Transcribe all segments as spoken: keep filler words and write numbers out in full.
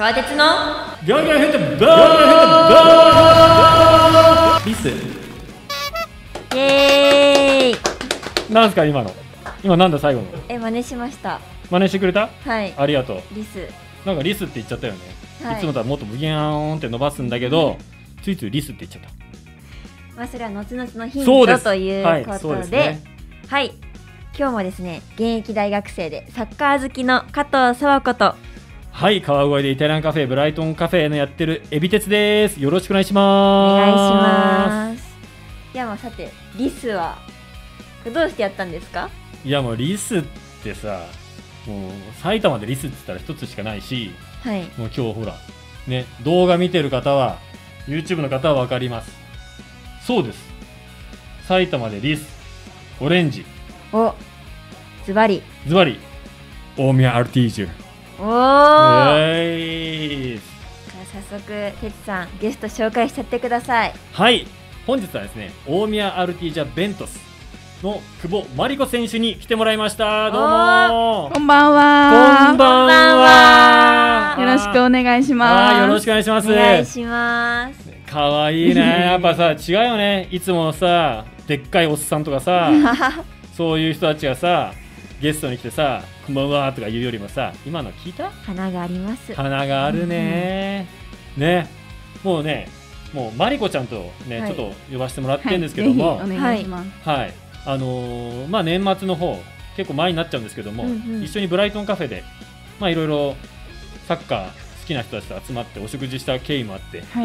川鉄のギャンギャンヘッドバーリスイエーイ。 なんすか今の今なんだ最後のえ、真似しました。 真似してくれた？ はい、 ありがとう。 リス。 なんかリスって言っちゃったよね、 はい、 いつもとはもっとブギャーンって伸ばすんだけど、ついついリスって言っちゃった。 まあそれは後々のヒントということで、はい、 ねはい、今日もですね、現役大学生でサッカー好きの加藤佐和子と、 はい、川越でイタリアンカフェブライトンカフェのやってるエビ鉄です。よろしくお願いします。 お願いします。いや、まあさてリスはどうしてやったんですか？ いや、もうリスってさ、もう埼玉でリスって言ったら一つしかないし、 はい、 もう今日ほらね、動画見てる方は YouTube の方は分かります。そうです、埼玉でリスオレンジ、 お、ズバリズバリ大宮アルティージュ。 おー、 えー、 じゃあ早速てつさんゲスト紹介しちゃってください。 はい、本日はですね、大宮アルティージャベントスの久保真理子選手に来てもらいました。どうもこんばんは。 こんばんは。 よろしくお願いします。 よろしくお願いします。 お願いします。 かわいいね。やっぱさ、違うよね。いつものさ、でっかいおっさんとかさそういう人たちがさゲストに来てさ、こんばんはとか言うよりもさ、今の聞いた？ 花があります。 花があるね、うん、ね、もうね、もうマリコちゃんとね、はい、ちょっと呼ばせてもらってるんですけども、 はい、お願いします。 はい、はい、あのー、まあ年末の方結構前になっちゃうんですけども、うんうん、一緒にブライトンカフェでまあいろいろサッカー好きな人たちと集まってお食事した経緯もあって、 はい、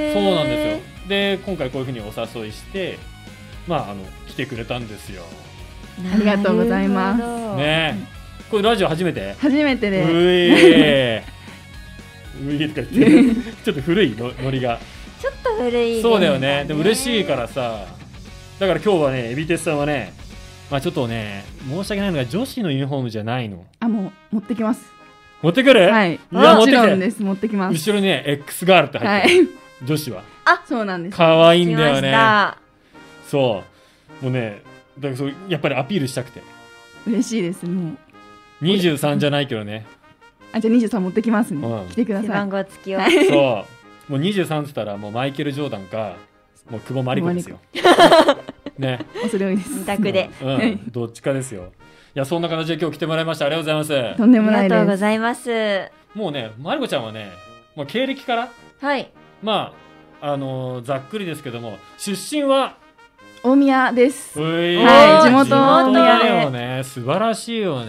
そうなんですよ。で今回こういうふうにお誘いして、まああの来てくれたんですよ。 ありがとうございます。 ね、これラジオ初めて？ 初めてで。 うえー、うえーとか言ってちょっと古いのノリが。 ちょっと古い、ね。 そうだよね。でも嬉しいからさ。だから今日はね、エビテスさんはね、まあちょっとね、申し訳ないのが女子のユニフォームじゃないの。 あ、もう持ってきます。 持ってくる？ はい。 いや、 もちろんです。持ってきます。 後ろにね、X ガールって入ってる。はい、女子は。 あ、そうなんです。 可愛いんだよね。そう。もうね。だからそうやっぱりアピールしたくて嬉しいです。もうにじゅうさんじゃないけどね。 あ、じゃあにじゅうさん持ってきますね、うん、来てください。 背番号付きを。 そうもうにじゅうさんって言ったらもうマイケル・ジョーダンかもう久保真理子ですよね。 恐れ多いです。 二択で、 うんうん、どっちかですよ。いや、そんな形で今日来てもらいました。ありがとうございます。 とんでもないです。 ありがとうございます。 もうね、まりこちゃんはね、もう経歴からはいまああのー、ざっくりですけども、出身は大宮です。 はい、 地元大宮だよね。素晴らしいよね。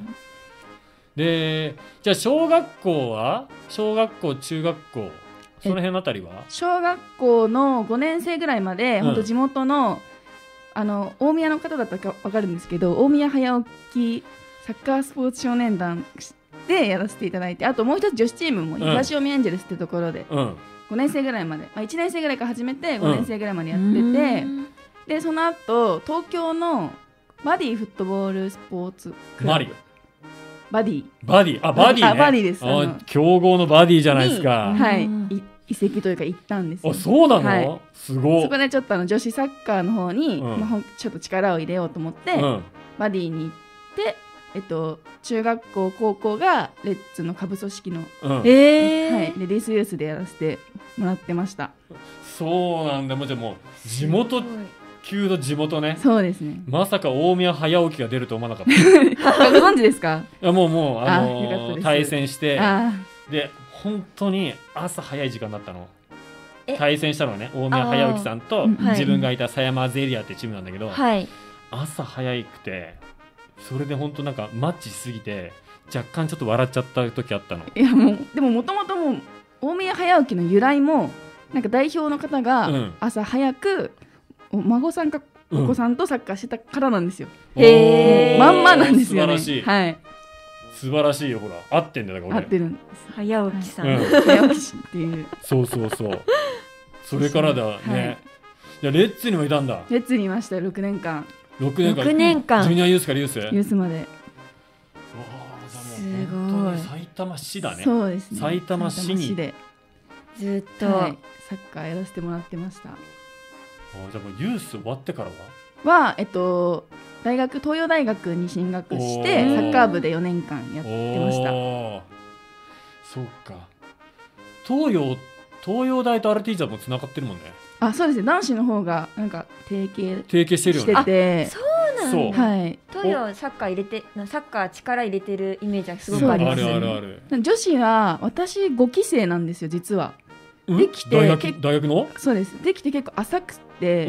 で、じゃあ小学校は小学校中学校その辺のあたりは小学校のごねん生ぐらいまで、うん、本当地元のあの大宮の方だったか分かるんですけど、大宮早起きサッカースポーツ少年団でやらせていただいて、あともう一つ女子チームも東大宮エンジェルスってところで、うん、ごねん生ぐらいまで、まあ、いちねん生ぐらいから始めてごねん生ぐらいまでやってて、うんでその後東京のバディフットボールスポーツクラブ、マリオバディバディあバディね、 あバディです。 あ強豪のバディじゃないですか。 はい、移籍というか行ったんですよ。 あ、そうなの、はい、すごい。 そこでちょっとあの女子サッカーの方に、うんまあ、ちょっと力を入れようと思って、うん、バディに行って、えっと、中学校高校がレッツの下部組織の、 うん、えはい、レディースユースでやらせてもらってました。 そうなんだ。もうじゃあもう地元級の地元ね。 そうですね。 まさか大宮早起きが出ると思わなかったご存知ですか？ いやもうもうあのー、対戦してで本当に朝早い時間だったの。対戦したのはね、大宮早起さんと自分がいた狭山ゼリアってチームなんだけど、はい、朝早くてそれで本当なんかマッチしすぎて若干ちょっと笑っちゃった時あったの。 いやもうでももともともう大宮早起きの由来もなんか代表の方が朝早く、うん、お孫さんかお子さんとサッカーしてたからなんですよ。 うん、へーまんまなんですよね。 素晴らしい、 はい、 素晴らしいよ。ほら合ってんだよ。 合ってるんです。 早起きさん、 うん、 早起きっていうそうそうそうそれからだね、はい、いやレッツにもいたんだ。 レッツにいましたよ。ろくねんかん。 ろくねんかん。 ろくねんかんジュニアユースからユース？ ユースまで。 すごい。 埼玉市だね。 そうですね。 埼玉市にでずっと、 はい、サッカーやらせてもらってました。あ、 じゃあもうユース終わってからははえっと大学東洋大学に進学してサッカー部でよねんかんやってました。 そうか。 東洋東洋大とアルティージャもつながってるもんね。 あ、そうですね。男子の方がなんか提携提携してるよね。 してて、 そうなんだ。 はい。 東洋サッカー入れてサッカー力入れてるイメージはすごくありますね。 あるあるある。 女子は私ごきせいなんですよ実は。できて大学大学の？ そうです。できて結構浅くて、 うん、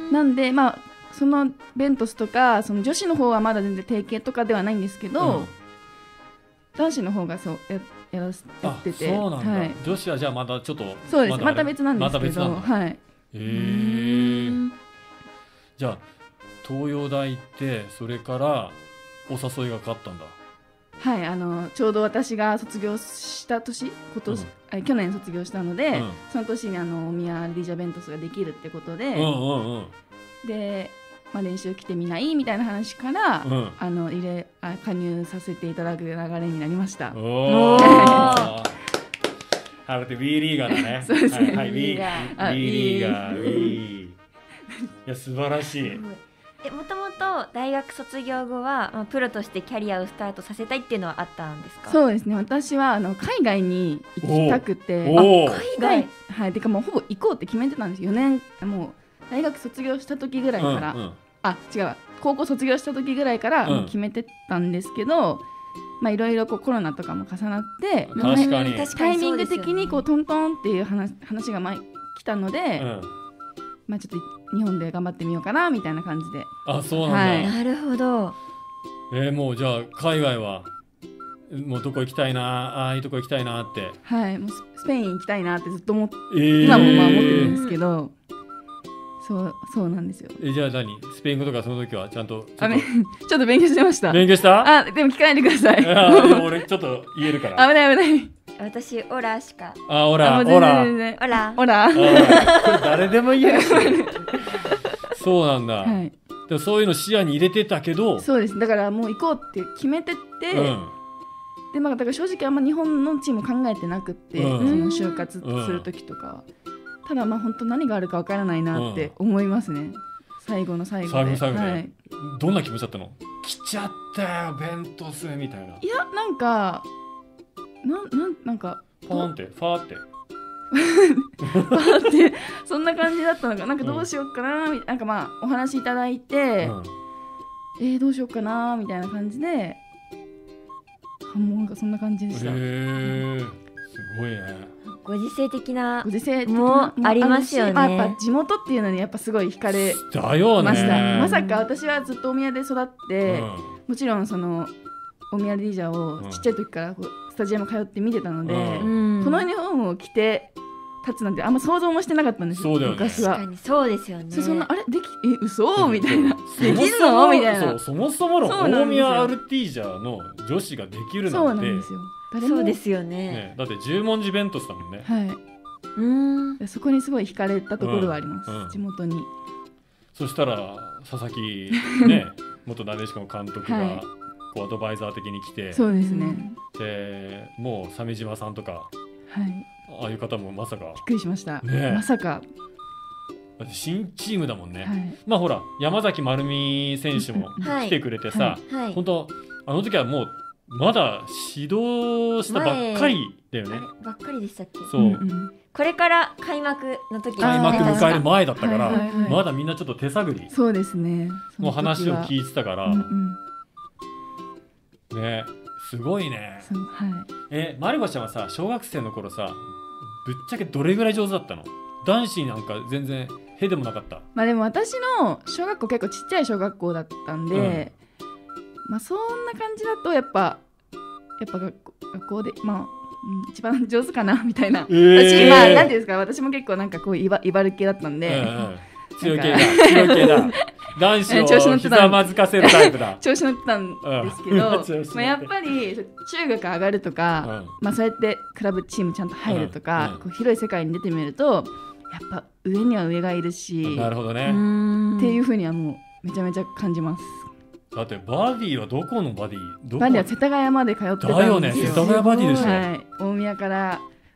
なんでまあそのベントスとかその女子の方はまだ全然提携とかではないんですけど、うん、男子の方がそうややらせてて。 そうなんだ、はい、女子はじゃあまだちょっとそうです。ま, また別なんですけど、また別なんだ。はい。 へえ。じゃあ東洋大行ってそれからお誘いがかかったんだ。 はい、あのちょうど私が卒業した年、今年、うん、去年卒業したので、うん、その年にあの大宮アルティージャベントスができるってことで、うんうんうん、で、まあ、練習来てみないみたいな話から、うん、あの入れあ加入させていただく流れになりました。おーあれって B リーガーだね。 そうですね。 はい、B リーガー、B リーガー、B。いや素晴らしい。 え、もともと大学卒業後は、まあ、プロとしてキャリアをスタートさせたいっていうのはあったんですか？ そうですね。私はあの海外に行きたくて、 あ、海外、 はい、てかもうほぼ行こうって決めてたんですよ。よねんもう大学卒業した時ぐらいから、うんうん、あ、違う、高校卒業した時ぐらいからもう決めてたんですけど、うん、まあいろいろこうコロナとかも重なって、 確かにタイミング的にこうトントンっていう話、話が前来たので。うん、まあ、ちょっと日本で頑張ってみようかなみたいな感じで。 あ、そうなんだ、 はい、なるほど。 えー、もうじゃあ海外はもうどこ行きたいな、ああいうとこ行きたいなって。 はい、もうスペイン行きたいなってずっと思って、えー、今もまあ思ってるんですけど、そうそうなんですよ。 え、じゃあ何スペイン語とかその時はちゃんとちょっと、ちょっと勉強してました。 勉強した？ あ、でも聞かないでください。 あ、俺ちょっと言えるから。 危ない危ない。 私オラしか。 あ、オラ、オラ、 オラ、 オラ。 誰でも言えるし。そうなんだ。はい。でもそういうの視野に入れてたけど。 そうです。だからもう行こうって決めてって、うん、でまあだから正直あんま日本のチーム考えてなくって、うん、その就活する時とか、うん、ただまあ本当何があるかわからないなって思いますね。うん、最後の最後で。最後の最後で、はい。 どんな気持ちだったの？来ちゃったよベントスみたいな。 いやなんか。な, なん, なんかファーンってファーってファーってそんな感じだったのかなんかどうしようかな、うん、なんかまあお話いただいて、うん、えー、どうしようかなみたいな感じでもうなんかそんな感じでした。へー、すごいね。 ご時世的なご時世もありますよね。 あやっぱ地元っていうのにやっぱすごい惹かれました。 だよね。 まさか私はずっと大宮で育って、うん、もちろんその大宮リージャーをちっちゃい時からこうスタジアム通って見てたので、うん、このユニフォームを着て立つなんてあんま想像もしてなかったんですよ。 そうだよね。 昔は。 確かにそうですよね。 そんなあれできえ嘘、うん、みたいなできるのみたいな。 そうそもそもの大宮アルティージャーの女子ができるなんて。 そうなんですよ。 誰もそうですよ ね, ね。だって十文字ベントスだもんね。 はい。うん。そこにすごい惹かれたところはあります。うんうん、地元に。 そしたら佐々木ね元なでしこの監督が、はい、こうアドバイザー的に来て。 そうですね。 でもう鮫島さんとか、 はい、 ああいう方もまさかびっくりしました、 ね、 まさか新チームだもんね、 はい、 まあほら山崎まるみ選手も来てくれてさ、はいはい、本当あの時はもうまだ指導したばっかりだよね。 ばっかりでしたっけ。 そう、うんうん、 これから開幕の時開幕迎える前だったから、はいはいはい、まだみんなちょっと手探り。 そうですね。 もう話を聞いてたから、うんうん、ねすごいね。 はい、 えマリコちゃんはさ小学生の頃さぶっちゃけどれぐらい上手だったの？男子なんか全然へでもなかった？ まあでも私の小学校結構ちっちゃい小学校だったんで、うん、まあそんな感じだとやっぱやっぱ学校、学校でまあ、うん、一番上手かなみたいな、えー、私まあなんていうんですか私も結構なんかこう威張る系だったんで、うんうん、 強い系だ強い系だ男子をひざまずかせるタイプだ調子乗ってたんですけど、うん、まあやっぱり中学上がるとか、うんまあ、そうやってクラブチームちゃんと入るとか、うん、こう広い世界に出てみるとやっぱ上には上がいるし、 なるほどねっていうふうにはもうめちゃめちゃ感じます。 だってバディはどこのバディ？どこバディは世田谷まで通ってたんですよ。 だよね世田谷バディでしょ、 はい、大宮から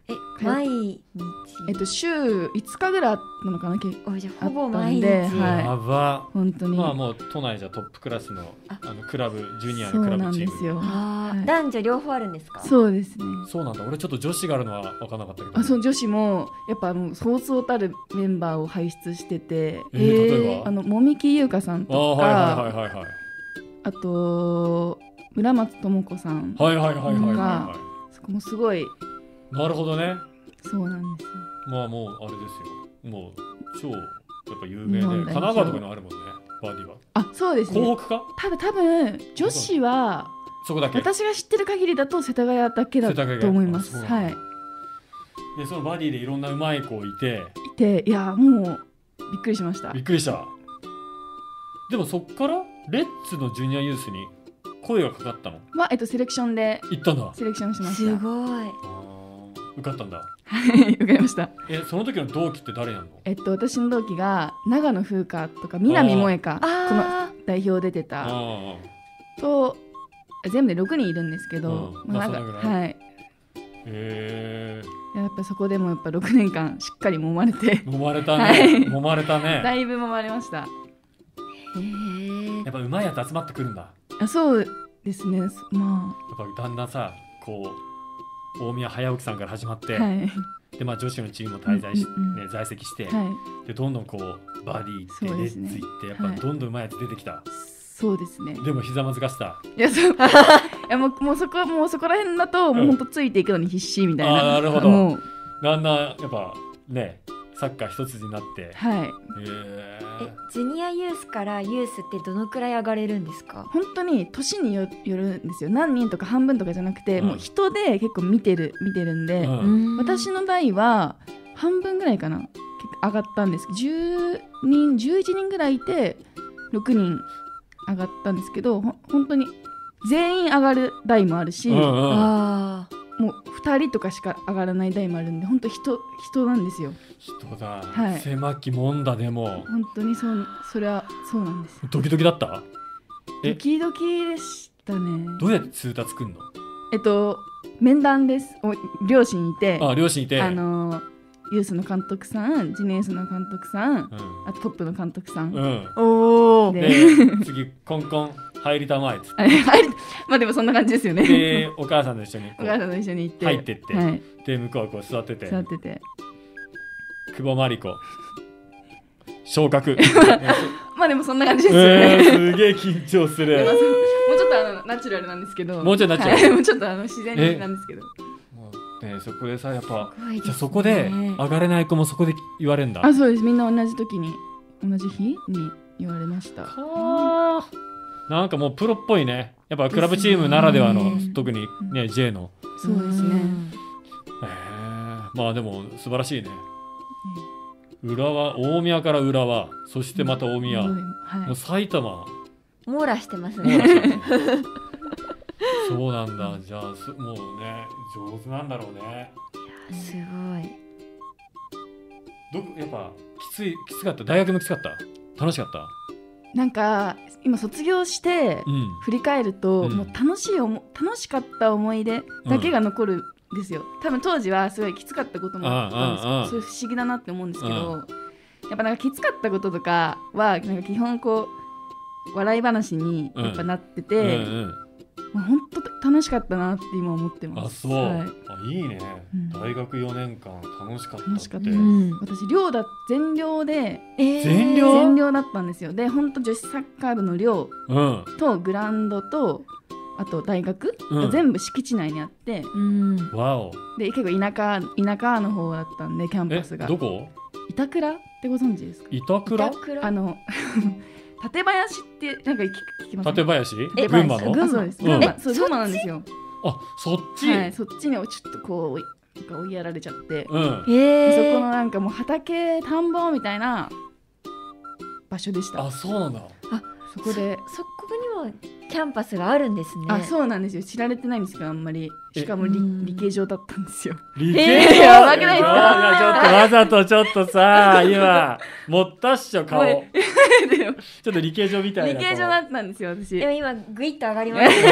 え毎日えっと週いつかぐらいあったのかな、結構じゃほぼ毎日、 はい、 やば本当にまあもう都内じゃトップクラスのあのクラブジュニアのクラブチーム。そうなんですよ。 あ、はい、男女両方あるんですか？ そうですね。 そうなんだ。俺ちょっと女子があるのは分からなかったけど。 あ、そう、女子もやっぱもうそうそうたるメンバーを輩出してて、 えー、例えばあの籾木優香さんとか、あ、 はいはいはいはい、 あと村松智子さんとか、 はいはいはいはいはい、はい、 そこもすごい。 なるほどね。 そうなんですよ。 まあもうあれですよ。もう超やっぱ有名で、神奈川とかにあるもんね、バーディーは。あ、 そうですね。 港北か？ 多分多分女子はそこだけ。私が知ってる限りだと世田谷だけだと思います。はい。 でそのバディでいろんなうまい子いて。 いて、いやもうびっくりしました。 びっくりした。でもそっからレッツのジュニアユースに声がかかったの？ はえっとセレクションで行ったんだ。 セレクションしました。 すごい。 受かったんだ。 はい受かりました。 えその時の同期って誰なの？ えっと私の同期が長野風花とか南萌香、この代表出てたと全部でろくにんいるんですけど、 うん、まあ、なんかはい。 へえ。やっぱそこでもやっぱろくねんかんしっかり揉まれて。 揉まれたね。はい、揉まれたね。 だいぶ揉まれました。へえ。やっぱうまいやつ集まってくるんだ。 あ、そうですね。まあ。やっぱだんだんさこう。大宮早起さんから始まって、はい、でまあ、女子のチームも滞在し、うんうんね、在籍して、はい、でどんどんこうバディ行ってレッツ行ってやっぱどんどんうまいやつ出てきた。 そうですね。 でもひざまずかした。 いやそういやもうもうそこもうそこら辺だともう本当ついていくのに必死みたいな。 うん、あなるほど。もうだんだんやっぱねサッカー一筋になって。 はい。 へえ。 ジュニアユースからユースってどのくらい上がれるんですか？ 本当に年によるんですよ。何人とか半分とかじゃなくて、うん、もう人で結構見てる見てるんで、うん、私の代は半分ぐらいかな結構上がったんですけど、じゅうにんじゅういちにんぐらいいてろくにん上がったんですけど、ほ本当に全員上がる代もあるし、うんうん、あもうふたりとかしか上がらない代もあるんで、本当人人なんですよ。 人だ、はい、狭きもんだ。でも本当にそうそれはそうなんですよ。 ドキドキだった？ ドキドキでしたね。 どうやって通達作るの？ えっと面談です。両親いて、 あ両親いて、 あのユースの監督さん、ジュニアユースの監督さん、うん、あとトップの監督さん、うん、 おお。 で次コンコン入りたまえっつって。 まあでもそんな感じですよね。 でお母さんと一緒にお母さんと一緒に行って入ってって、 はい、 で向こうはこう座ってて座ってて久保真理子昇格。 まあでもそんな感じですよね。 えー、すげえ緊張する。 もうちょっとあのナチュラルなんですけど、 もうちょっとナチュラル、 はい、もうちょっとあの自然になんですけど、 ね、そこでさやっぱ、ね、じゃあそこで上がれない子もそこで言われるんだ。 あ、そうです。みんな同じ時に同じ日に言われました。 はなんかもうプロっぽいね。やっぱクラブチームならではの、ね、特にね J の。 そうですね。 えー、まあでも素晴らしいね。浦和、大宮から浦和、そしてまた大宮、うんはい、もう埼玉網羅してますね。 そうなんだ。じゃあもうね上手なんだろうね。 いやすごい。 どやっぱきついきつかった？大学もきつかった？楽しかった？ なんか今卒業して振り返ると、うん、もう楽しいおも楽しかった思い出だけが残るんですよ、うん、多分当時はすごいきつかったこともあったんですけど、それ不思議だなって思うんですけど、やっぱなんかきつかったこととかはなんか基本こう笑い話にやっぱなってて、うんうんうんまあ、本当楽しかったなって今思ってます。 あ、そう、はい、あいいね、うん、大学よねんかん楽しかったって。楽しかった、 うん、私寮だ全寮で、 えー、全寮全寮だったんですよ。で本当女子サッカー部の寮とグラウンドとあと大学が全部敷地内にあって、うん、 わおで結構田舎田舎の方だったんでキャンパスが。 どこ？ 板倉ってご存知ですか？ 板倉？ あの館林ってなんか聞きますか？ 館林？群馬の？ 群馬です。群馬、そう群馬なんですよ。 あ、そっち？ はい、そっちにちょっとこうなんか追いやられちゃって、 うん、 そこのなんかもう畑田んぼみたいな場所でした。 あ、そうなんだ。 あ、そこでそこにはキャンパスがあるんですね。 あ、そうなんですよ。知られてないんですけど、あんまり。しかも 理, 理系上だったんですよ。 理系上、 やばくないですか？ ちょっとわざとちょっとさ今持ったっしょ顔。ちょっと理系上みたいな。 理系上だったんですよ私。 でも今グイッと上がりました。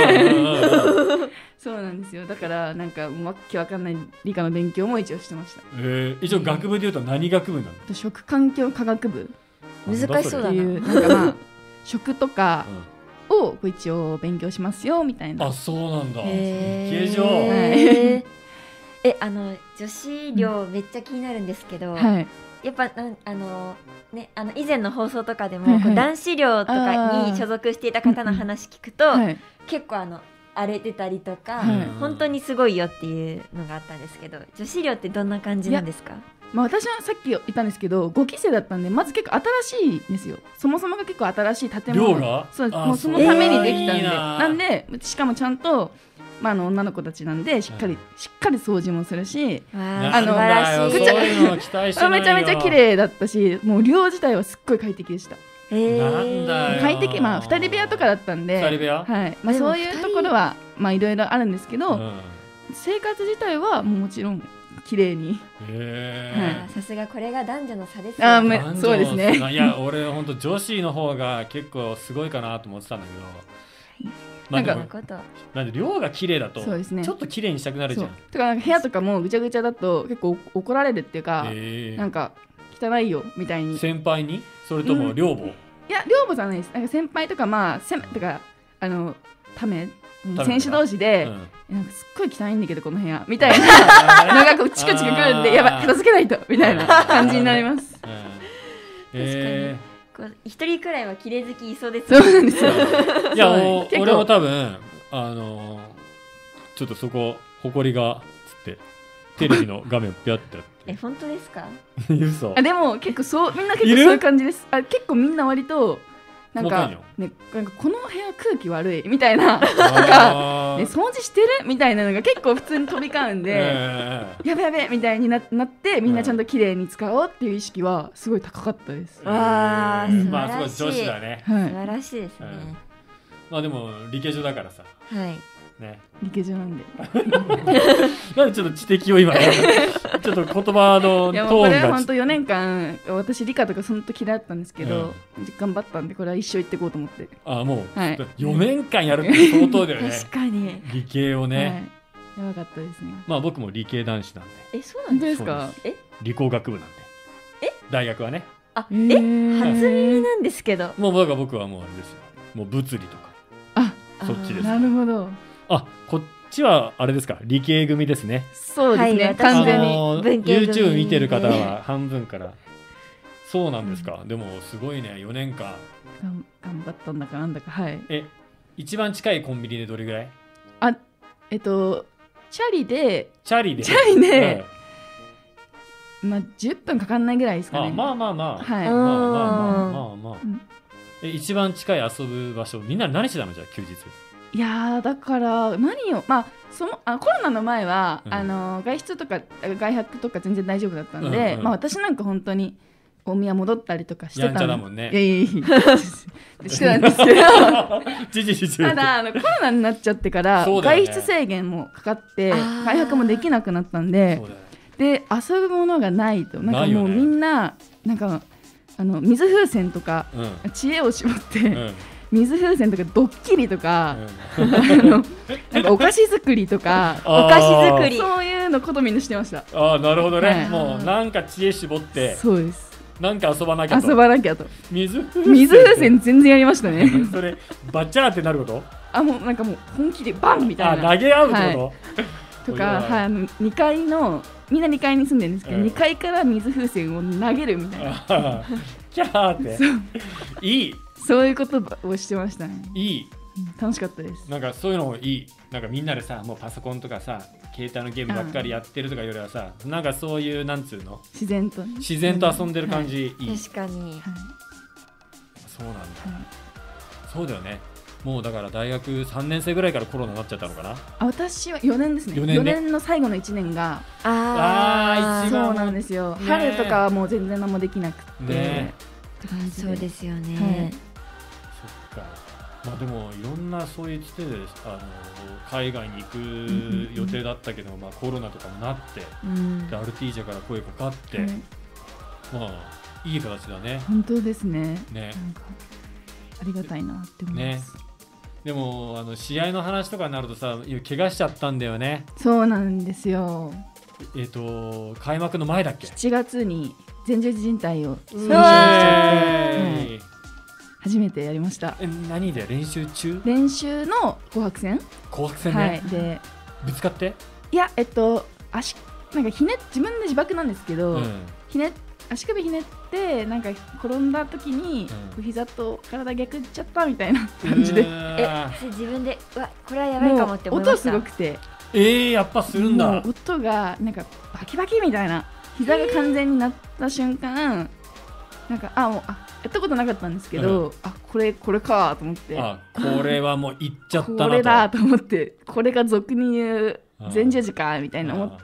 そうなんですよ。だからなんかわけわかんない理科の勉強も一応してました。 えー、一応学部でいうと何学部なの？ 食環境科学部。 難しそうだな。 なんかまあ食とかを一応勉強しますよみたいな。 あ、そうなんだ。理系上。 え、あの女子寮めっちゃ気になるんですけど、 はい、 やっぱなんあのねあの以前の放送とかでも、はいはい、男子寮とかに所属していた方の話聞くと、はい、結構あの荒れてたりとか、はい、本当にすごいよっていうのがあったんですけど、女子寮ってどんな感じなんですか？ まあ、私はさっき言ったんですけどごきせいだったんで、まず結構新しいんですよ。そもそもが結構新しい建物がそうもうそのためにできたんで、なんでしかもちゃんと、まあ、あの女の子たちなんでしっかり、はい、しっかり掃除もするし、 あのめちゃめちゃ綺麗だったし、もう寮自体はすっごい快適でした。 なんだよ快適、まあ、ふたり部屋とかだったんで、 ふたり部屋、 はい、まあ、そういうところはまあいろいろあるんですけど、うん、生活自体はもちろん綺麗に。 さすがこれが男女の差ですよ。 あ、そうですね。 いや俺本当女子の方が結構すごいかなと思ってたんだけど、まあ、なんかなんで寮が綺麗だとそうです、ね、ちょっと綺麗にしたくなるじゃん。 とか部屋とかもぐちゃぐちゃだと結構怒られるっていうか、なんか汚いよみたいに。 先輩にそれとも寮母、うん、いや寮母じゃないです。なんか先輩とかまあせめとかあのため選手同士で、うん、なんかすっごい汚いんだけどこの部屋みたいなのがこうチクチクくるんで、やばい片付けないとみたいな感じになります。 確かに、えー、こう一人くらいは綺麗好きいそうですね。 そうなんですよ。 いや俺も多分あのちょっとそこ埃がつってテレビの画面をピャってやって。 え、本当ですか？ 嘘。 あ、でも結構そうみんな結構そういう感じです。あ、結構みんな割となんか、ね、なんかこの部屋空気悪いみたいな、なんか、ね、掃除してるみたいなのが結構普通に飛び交うんで、えー、やべやべみたいに な, なってみんなちゃんと綺麗に使おうっていう意識はすごい高かったです。 わー、素晴らしい。まあすごい女子だね。 はい、素晴らしいですね。うん、 まあでも理系女だからさ。 はい。 ね、 理系女なんでなんでちょっと知的を今ちょっと言葉のトーンが。いやもうこれは本当よねんかん私理科とかその時嫌だったんですけど、うん、頑張ったんでこれは一生行っていこうと思って。 ああもう、はい、よねんかんやるって相当だよね。 確かに理系をね、 はい、やばかったですね。 まあ僕も理系男子なんで。 え、そうなんですか？ え、理工学部なんで。 え、 大学はね。 あ、えー、初耳なんですけど。 もうだから僕はもうあれですよ、もう物理とかあそっちです。 なるほど。 あ、こっちはあれですか、理系組ですね。 そうですね、はい、完全に YouTube 見てる方は半分からそうなんですか、うん、でもすごいね、よねんかん頑張ったんだかなんだか。はい。 え、一番近いコンビニでどれぐらい？ あ、えっとチャリでチャリでチャリで、うん、まあじゅっぷんかかんないぐらいですかね。 あ、まあまあまあ、 はい、 まあまあまあまあまあ、うん、え、一番近い遊ぶ場所みんな何してたの？じゃあ休日。 いやだから何を、まあ、そのあコロナの前は、うん、あの外出とか外泊とか全然大丈夫だったんで、うんうん、まあ、私なんか本当に大宮戻ったりとかしてたんで、 やんちゃだもんね。 いやいやいやしてたんですけどただあのコロナになっちゃってから、ね、外出制限もかかって外泊もできなくなったんで、で遊ぶものがないと、なんかもうみんな、なんかあの水風船とか、うん、知恵を絞って、うん、水風船とかドッキリとか、うん、あのなんかお菓子作りとかお菓子作りそういうのことみんなしてました。 ああ、なるほどね、はい、もうなんか知恵絞って、 そうです、 なんか遊ばなきゃと遊ばなきゃと水風船水風船全然やりましたねそれバッチャーってなること？ あ、もうなんかもう本気でバンみたいな、 あ、投げ合うってこと、はい、 とか、はい、あのにかいのみんなにかいに住んでるんですけど、うん、にかいから水風船を投げるみたいなキャーっていい、 そういうことをしてましたね。 いい、 楽しかったです。 なんかそういうのもいい。なんかみんなでさ、もうパソコンとかさ、携帯のゲームばっかりやってるとかよりはさ、なんかそういうなんつうの、 自然と、ね、 自然と遊んでる感じ、はい、いい。 確かに、はい、 そうなんだ、はい、そうだよね。もうだから大学さんねん生ぐらいからコロナになっちゃったのかな。 あ、私はよねんですね。よねん、よねんの最後のいちねんが、 ああ、そうなんですよ、ね、春とかはもう全然何もできなくて、ね、 そうですよね、はい、 そっか。 まあ、でもいろんなそういうつてであの海外に行く予定だったけど、まあ、コロナとかもなって、うん、でアルティージャから声かかって、はい、まあいい形だね。 本当ですね。 ね、 なんかありがたいなって思います。 ね、でもあの試合の話とかになるとさ、怪我しちゃったんだよね。 そうなんですよ。 えっと開幕の前だっけ？ しちがつに前十字靭帯を損傷しちゃって、初めてやりました。 え、何で練習中？ 練習の紅白戦。 紅白戦ね。 はい。でぶつかって？いや、えっと足なんかひね自分で自爆なんですけど、うん、ひね足首ひねってなんか転んだ時に、うん、膝と体逆いっちゃったみたいな感じで、 え、自分でうわこれはやばいかもって思いました。 音すごくて、 えー、やっぱするんだ。 もう音がなんかバキバキみたいな、膝が完全になった瞬間、なんかあもうあやったことなかったんですけど、うん、あこれこれかと思って、 あこれはもういっちゃったなと、 これだと思って、これが俗に言う前十字かみたいな思って、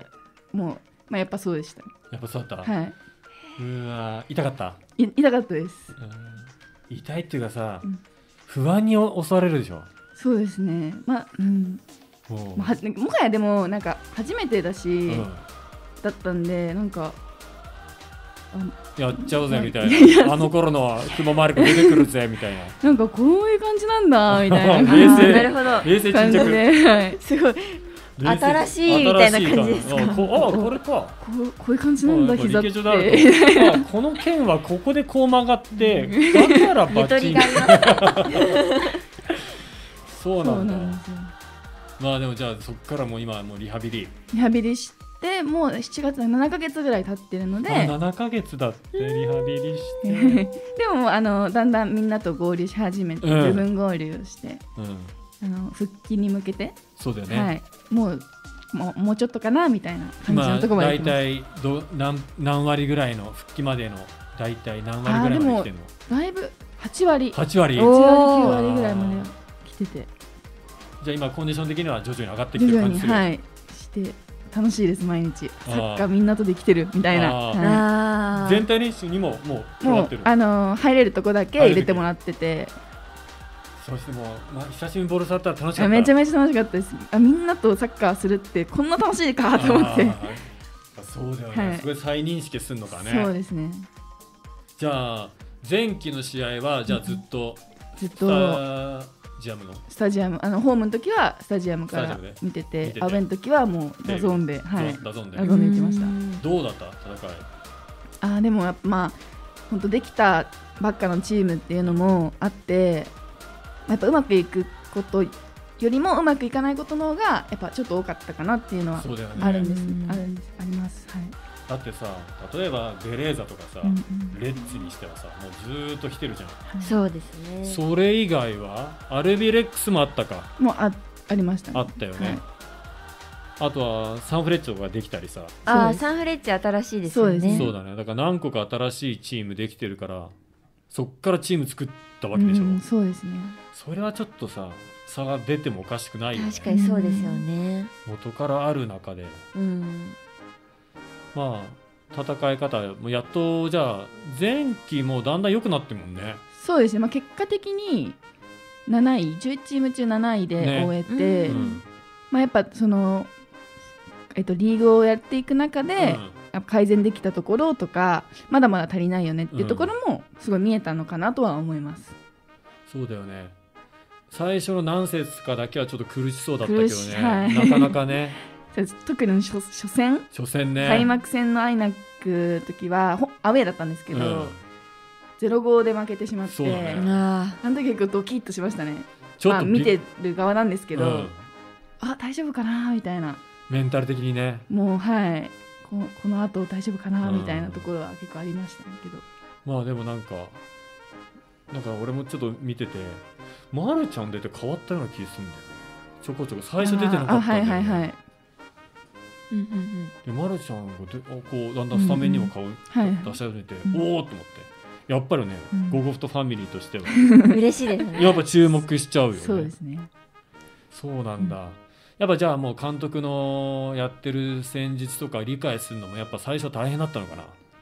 もう、まあ、やっぱそうでした。 やっぱそうだった。 はい。 うわ痛かった。 い痛かったです。 うん、痛いっていうかさ、うん、不安に襲われるでしょ。 そうですね。まあ、うん。もはもはやでもなんか初めてだし、うん、だったんでなんか。 やっちゃうぜみたいな、あの頃の雲マルク出てくるぜみたいな、 なんかこういう感じなんだみたいな冷静なるほど冷静沈着で、はい、すごい新しいみたいな感じですか。 あこれかこうこういう感じなんだ膝って。 この剣はここでこう曲がってだからバチンそうなんだ。まあでもじゃあそっからもう今はもうリハビリリハビリしてでもうしちがつななかげつぐらい経ってるので、 ななかげつだってリハビリしてでもあのだんだんみんなと合流し始めて、うん、部分合流をして、うん、あの復帰に向けてそうだよね、 はい、もうもう、もうちょっとかなみたいな感じのところまで来てます。 大体ど 何, 何割ぐらいの復帰までの大体何割ぐらいまで来てるの？ だいぶはちわりはちわりはちわりきゅうわりぐらいまで来てて、 じゃあ今コンディション的には徐々に上がってきてる感じする？ はいして楽しいです。毎日サッカーみんなとできてるみたいな、 はい、全体練習にももう加わってる。 もうあのー、入れるとこだけ入れてもらってて、 そしてもう、まあ、久しぶりにボール触ったら楽しかった。 めちゃめちゃ楽しかったです。あみんなとサッカーするってこんな楽しいかと思って。 そうだよね、はい、すごい再認識するのかね。 そうですね。 じゃあ前期の試合はじゃあずっと、 うん、ずっとスタジアムのスタジアムあのホームの時はスタジアムから見てて、アウェーの時はもうダゾーンで、はい、 ダゾーンでダゾーンで見てました。 どうだった戦い？ あでもやっぱまあ本当できたばっかのチームっていうのもあって、やっぱうまくいくことよりもうまくいかないことの方がやっぱちょっと多かったかなっていうのはあるんです、あるんですあります。はい。 だってさ、例えばベレーザとかさ、うんうん、レッツにしてはさ、もうずっと来てるじゃん、 はい、そうですね。 それ以外はアルビレックスもあったか。 もう あ, ありましたね。 あったよね、はい、あとはサンフレッチェができたりさ。 あサンフレッチェ新しいですよね。 そうですね。 そうだね。だから何個か新しいチームできてるから、そっからチーム作ったわけでしょ。うん、 そうですね。 それはちょっとさ差が出てもおかしくないよね。 確かにそうですよね。 元からある中で、うん、まあ戦い方もやっとじゃあ前期もだんだん良くなってるもんね。 そうですね、まあ、結果的になないじゅういちチーム中なないで終えて、ねうん、まあ、やっぱその、えっと、リーグをやっていく中で、うん、改善できたところとかまだまだ足りないよねっていうところもすごい見えたのかなとは思います。 うん、そうだよね。最初の何節かだけはちょっと苦しそうだったけどね、はい、なかなかね特に 初, 初戦初戦、ね、 開幕戦のアイナックの時はアウェーだったんですけど、うん、ゼロたいご で負けてしまって、ね、あの時結構ドキッとしましたね。ちょっと、まあ、見てる側なんですけど、うん、あ大丈夫かなみたいな、 メンタル的にね、 もうはいこ, この後大丈夫かなみたいなところは結構ありましたけど、 うん、まあでもなんかなんか俺もちょっと見ててマルちゃん出て変わったような気がするんだよね。ちょこちょこ最初出てなかったんだよね。はいはいはい。うんうんうん、でマルちゃんがでこうだんだんスタメンにも顔、うんうん、出し始めて、はい、おおと思って、やっぱりね、うん、ゴゴフトファミリーとしては嬉しいですね。 やっぱ注目しちゃうよね。 そうですね。 そうなんだ、うん、やっぱじゃあもう監督のやってる戦術とか理解するのもやっぱ最初大変だったのかな。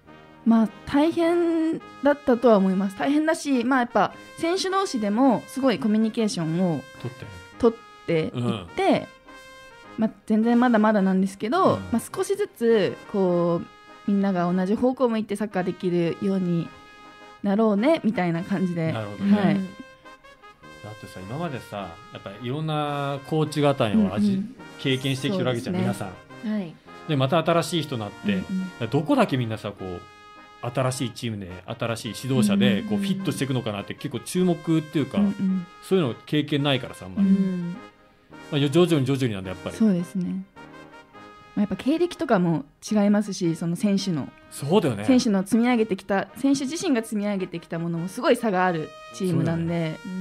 まあ大変だったとは思います。大変だし、まあやっぱ選手同士でもすごいコミュニケーションを取っていって、うん、まあ、全然まだまだなんですけど、うん、まあ、少しずつこうみんなが同じ方向を向いてサッカーできるようになろうねみたいな感じで。 なるほどね、はい、だってさ今までさやっぱりいろんなコーチ方を味、うんうん、経験してきてるわけじゃん、ね、皆さん、はい、でまた新しい人になって、うんうん、どこだけみんなさこう新しいチームで新しい指導者でこうフィットしていくのかなって結構注目っていうか、うんうん、そういうの経験ないからさあんまり、うん、まあ、徐々に徐々になんだやっぱり。 そうですね、やっぱ経歴とかも違いますし、その選手のそうだよね、 選手の積み上げてきた選手自身が積み上げてきたものもすごい差があるチームなんで、ね、うん、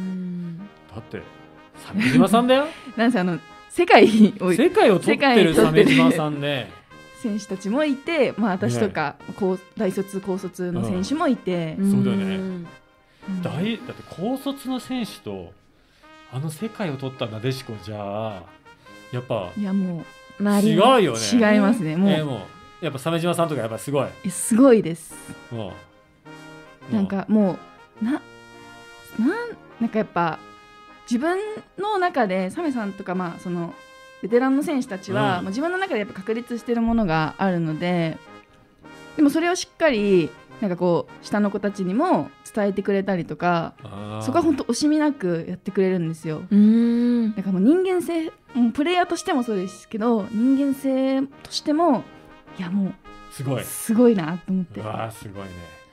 だって鮫島さんだよなんせあの世界を世界を取ってる鮫島さんで選手たちもいて、まあ、私とか、ね、こう大卒高卒の選手もいて、 うん、そうだよね、うん、大だって高卒の選手とあの世界を取ったなでしこじゃあやっぱいやもう違うよね。 違いますね。もう、 えー、もうやっぱ鮫島さんとかやっぱすごいすごいです。もうなんかもうななんなんかやっぱ自分の中で鮫さんとか、まあそのベテランの選手たちは、うん、自分の中でやっぱ確立しているものがあるので、でもそれをしっかりなんかこう下の子たちにも伝えてくれたりとか、そこは本当惜しみなくやってくれるんですよ。うーん、なんかもう人間性、もうプレイヤーとしてもそうですけど人間性としてもいやもうすごいすごいなと思って。 うわーすごいね。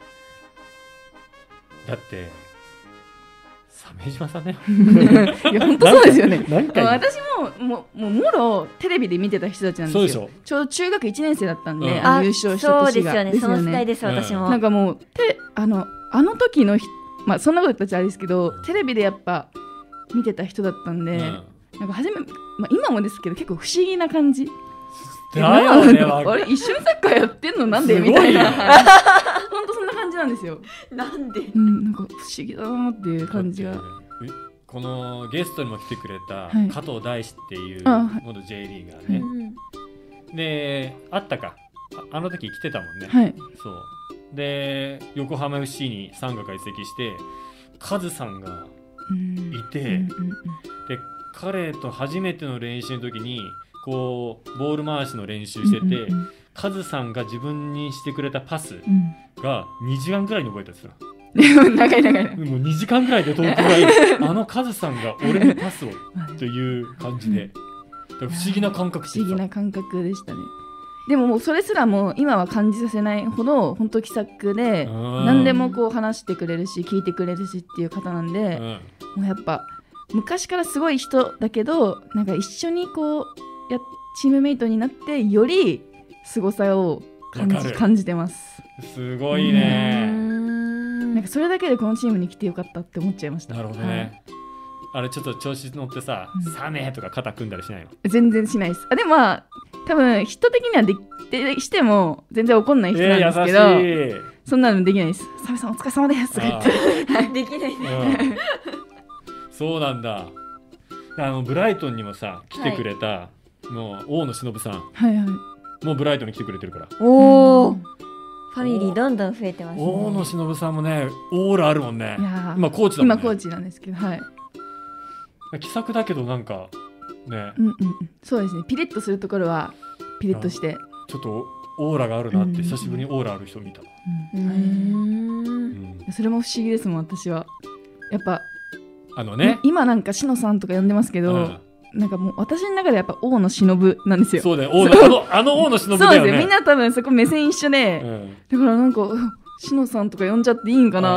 だって鮫島さんねいや本当そうですよね。私ももうもうもろテレビで見てた人たちなんですよ。そうでしょ。ちょうど中学いちねん生だったんで、うん、あの優勝した年が。 そうですよね。その世代です私も。 なんかもうてあのあの時のまあそんなこと言ったらあれですけど、テレビでやっぱ見てた人だったんで、うん、なんか初め、まあ、今もですけど結構不思議な感じ。 だよね、 あれ一緒にサッカーやってんのなんでみたいな。本当そんな感じなんですよ。 なんで、 うん、なんか不思議だなっていう感じが。 このゲストにも来てくれた加藤大志っていう元 J リーガーね、はい、であったか あ, あの時来てたもんね、はい、そうで横浜 エフシー にサンガが移籍してカズさんがいて、うんうんうん、で彼と初めての練習の時にこうボール回しの練習してて、うんうんうん、カズさんが自分にしてくれたパスがにじかんくらいに覚えたんですよ。 長い長いもうにじかんぐらいで遠くがいいあのカズさんが俺にパスをという感じで、不思議な感覚不思議な感覚でしたね。でももうそれすらも今は感じさせないほど本当気さくで何でもこう話してくれるし聞いてくれるしっていう方なんで、もうやっぱ昔からすごい人だけどなんか一緒にこうやチームメイトになってより凄さを感じ、感じてます。 すごいね。 なんかそれだけでこのチームに来てよかったって思っちゃいました。 なるほどね、はい、あれちょっと調子乗ってさ、うん、サメとか肩組んだりしないの？ 全然しないです。あでもまあ多分人的にはででしても全然怒んない人なんですけど、えー、そんなのできないです。サメさんお疲れ様ですとか言ってできないね、 うん、そうなんだ。あのブライトンにもさ来てくれた、はい、もう大野忍さん、はいはい、もうブライトンに来てくれてるから。 おー、ファミリーどんどん増えてますね。 大野忍さんもねオーラあるもんね。今コーチだもんね。 今コーチなんですけど、はい、 気さくだけどなんかね、 うんうん、そうですね。ピリッとするところはピリッとしてちょっとオーラがあるなって久しぶりにオーラある人見た、うんうんうん、それも不思議ですもん私は。やっぱあのね今なんかしのさんとか呼んでますけど、うん、なんかもう私の中でやっぱ大野忍なんですよ。 そうだよ、大野あのあの大野忍だよね。 そうですよ、みんな多分そこ目線一緒で、うん、だからなんかしのさんとか呼んじゃっていいんかな。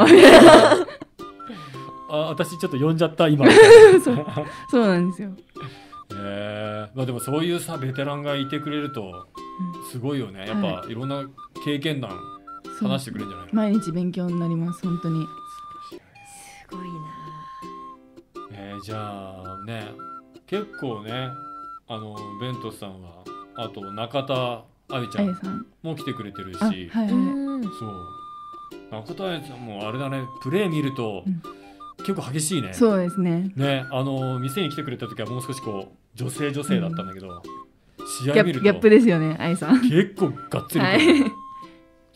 あ私ちょっと呼んじゃった今。 そうそうなんですよ。 えーまあ、でもそういうさベテランがいてくれるとすごいよね、うん、やっぱいろんな経験談話してくれるんじゃないの？ 毎日勉強になります本当に。 すごいな。 えー、じゃあね結構ねあのベントスさんはあと中田あゆちゃんも来てくれてるし、はいはい、そう中田あゆちゃんもあれだねプレー見ると、うん結構激しいね。 そうですね。 ね、あの店に来てくれた時はもう少しこう女性女性だったんだけど、うん、試合見るとギャップですよね、愛さん。 結構がっつり、はい、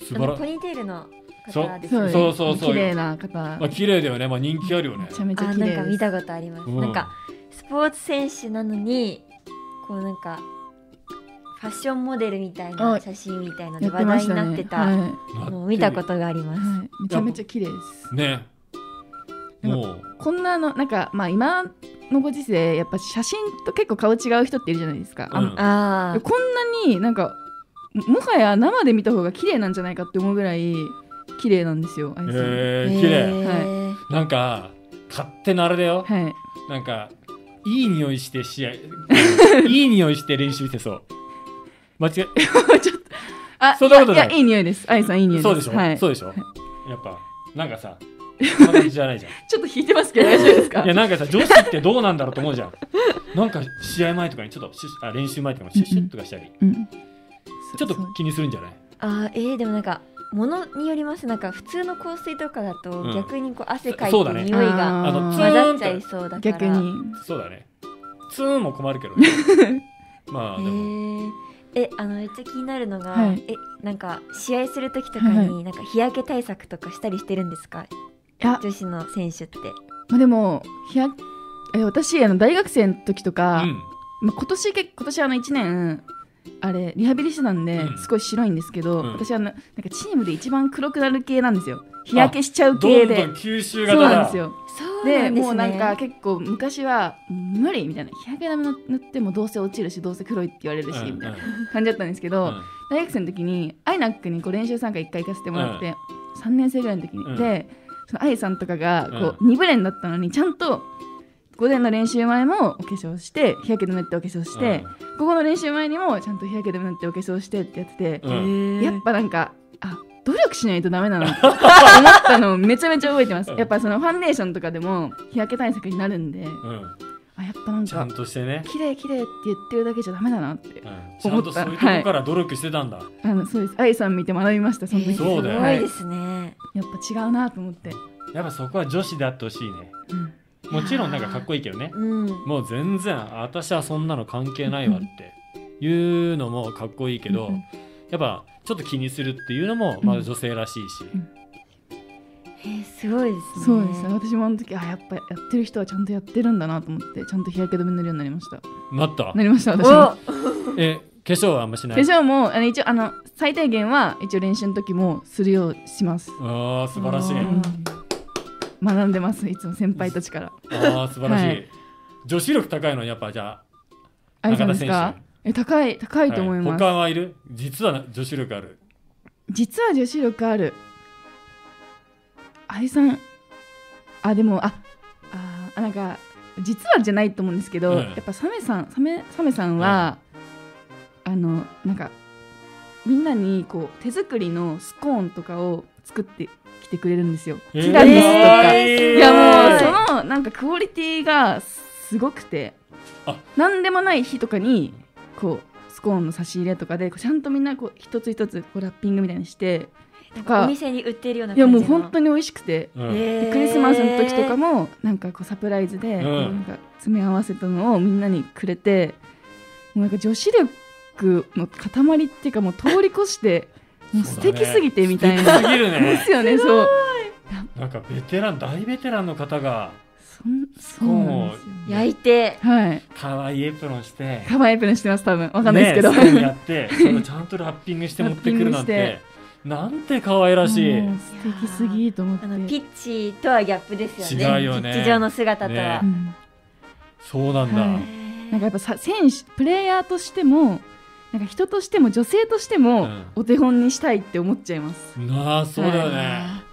あのポニーテールの方ですね。そうそうそう。 綺麗な方。 まあ綺麗だよね。まあ人気あるよね。 めちゃめちゃ綺麗です。 なんか見たことあります。うん、なんかスポーツ選手なのにこうなんかファッションモデルみたいな写真みたいなので話題になってたのを見たことがあります。 はい、めちゃめちゃ綺麗です。 ね。 もうこんなのなんかまあ今のご時世やっぱ写真と結構顔違う人っているじゃないですか。うん、あこんなになんかもはや生で見た方が綺麗なんじゃないかって思うぐらい綺麗なんですよ。 へえー、綺麗。はい。なんか勝手なあれだよ。はい。なんかいい匂いして試合いい匂いして練習してそう。間違えちょっとあそんなことない。いやいい匂いです。あいさんいい匂いです。 そうでしょ。はい、そうでしょ。やっぱなんかさ。そんな感じじゃないじゃん。 ちょっと引いてますけど大丈夫ですか？ いやなんかさ女子ってどうなんだろうと思うじゃん。なんか試合前とかにちょっとシュッあ練習前とかもシュッシュッとかしたり、うんうん、ちょっと気にするんじゃない？ あえー、でもなんかものによります。なんか普通の香水とかだと逆にこう汗かいて匂いが混ざっちゃいそうだから。 逆にそうだね。ツーンも困るけどね。まあでも。 えあのめっちゃ気になるのが、はい、えなんか試合する時とかに、はい、なんか日焼け対策とかしたりしてるんですか？女子の選手って。 まあ、でも日焼え私あの大学生の時とか、うんまあ、今年今年あのいちねんあれリハビリしてたんで、うん、すごい白いんですけど、うん、私はなんかチームで一番黒くなる系なんですよ。日焼けしちゃう系で。 どんどん吸収型だ。 そうなんですよ。で, でもうなんか結構昔は無理みたいな、日焼け止め塗ってもどうせ落ちるしどうせ黒いって言われるし、うん、みたいな感じだったんですけど、うん、大学生の時にアイナックにこう練習参加いっかい行かせてもらって、うん、さんねん生ぐらいの時に、うん、でそのアイさんとかがこうに部練だったのにちゃんと午前の練習前もお化粧して日焼け止めってお化粧して、うん、午後の練習前にもちゃんと日焼け止めってお化粧してってやってて、うん、やっぱなんかあ努力しないとダメだなって思ったのをめちゃめちゃ覚えてます。やっぱそのファンデーションとかでも日焼け対策になるんで、うん、あやっぱなんかちゃんとしてね綺麗綺麗って言ってるだけじゃダメだなって思った、うん、 ちゃんとそういうとこから努力してたんだ、はい、 あのそうです。愛さん見て学びましたその時。 そうだよ、 すごいですね。 やっぱ違うなと思って。 やっぱそこは女子であってほしいね、うん、もちろんなんかかっこいいけどね、うん、もう全然私はそんなの関係ないわっていうのもかっこいいけど、うん、やっぱちょっと気にするっていうのもまあ女性らしいし、うんえー、すごいですね。 そうですね。私もあの時あやっぱやってる人はちゃんとやってるんだなと思ってちゃんと日焼け止め塗るようになりました。 なったなりました私も。 え化粧はあんましない？ 化粧もあの一応あの最低限は一応練習の時もするようします。 ああ素晴らしい、うん、 学んでますいつも先輩たちから。 ああ素晴らしい、はい、女子力高いのやっぱじゃあ中田選手え高い高いと思います、はい、 他はいる？実は女子力ある。 実は女子力ある愛さんあでもああなんか実はじゃないと思うんですけど、うん、やっぱサメさんサメサメさんは、うん、あのなんかみんなにこう手作りのスコーンとかを作ってきてくれるんですよ、えー、ティラミスとか、えー、いやもうそのなんかクオリティがすごくてあなんでもない日とかにこうスコーンの差し入れとかでちゃんとみんなこう一つ一つこうラッピングみたいにしてとかお店に売ってるような感じの。いやもう本当に美味しくて、うん、クリスマスの時とかもなんかこうサプライズでこうなんか詰め合わせたのをみんなにくれて、もうなんか女子力の塊っていうかもう通り越してもう素敵すぎてみたいな、 素敵すぎるねですよね。そうなんかベテラン大ベテランの方がスコーンを焼いて、 はい、 かわいいエプロンしてかわいいエプロンしてます多分わかんないですけど、 ね、やってそれをちゃんとラッピングして持ってくるなんてなんて可愛らしい。 素敵すぎと思って。 あのピッチとはギャップですよね。 違うよね。 ピッチ上の姿とは、ねうん、 そうなんだ、はい、 なんかやっぱさ選手プレイヤーとしてもなんか人としても女性としてもお手本にしたいって思っちゃいます、 うん、なあそうだよね、はい、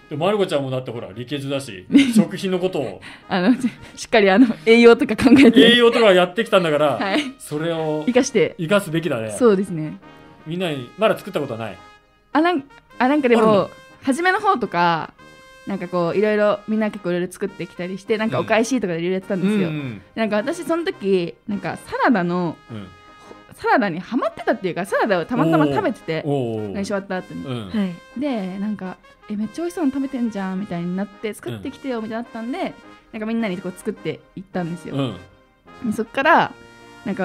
でマルコちゃんもだってほら理系だし食品のことをあのしっかりあの栄養とか考えて栄養とかやってきたんだから、はい、それを生かして生かすべきだね。 そうですね。 みんなにまだ作ったことはない？ あなんあなんかでも初めの方とかなんかこういろいろみんな結構いろいろ作ってきたりしてなんかお返しとかでいろいろやってたんですよ、うん、なんか私その時なんかサラダの、うん、サラダにハマってたっていうかサラダをたまたま食べてて練習終わった後に、うん、でなんかえめっちゃ美味しそうなの食べてんじゃんみたいになって作ってきてよみたいになったんで、なんかみんなにこう作っていったんですよ、うん、でそっからなんか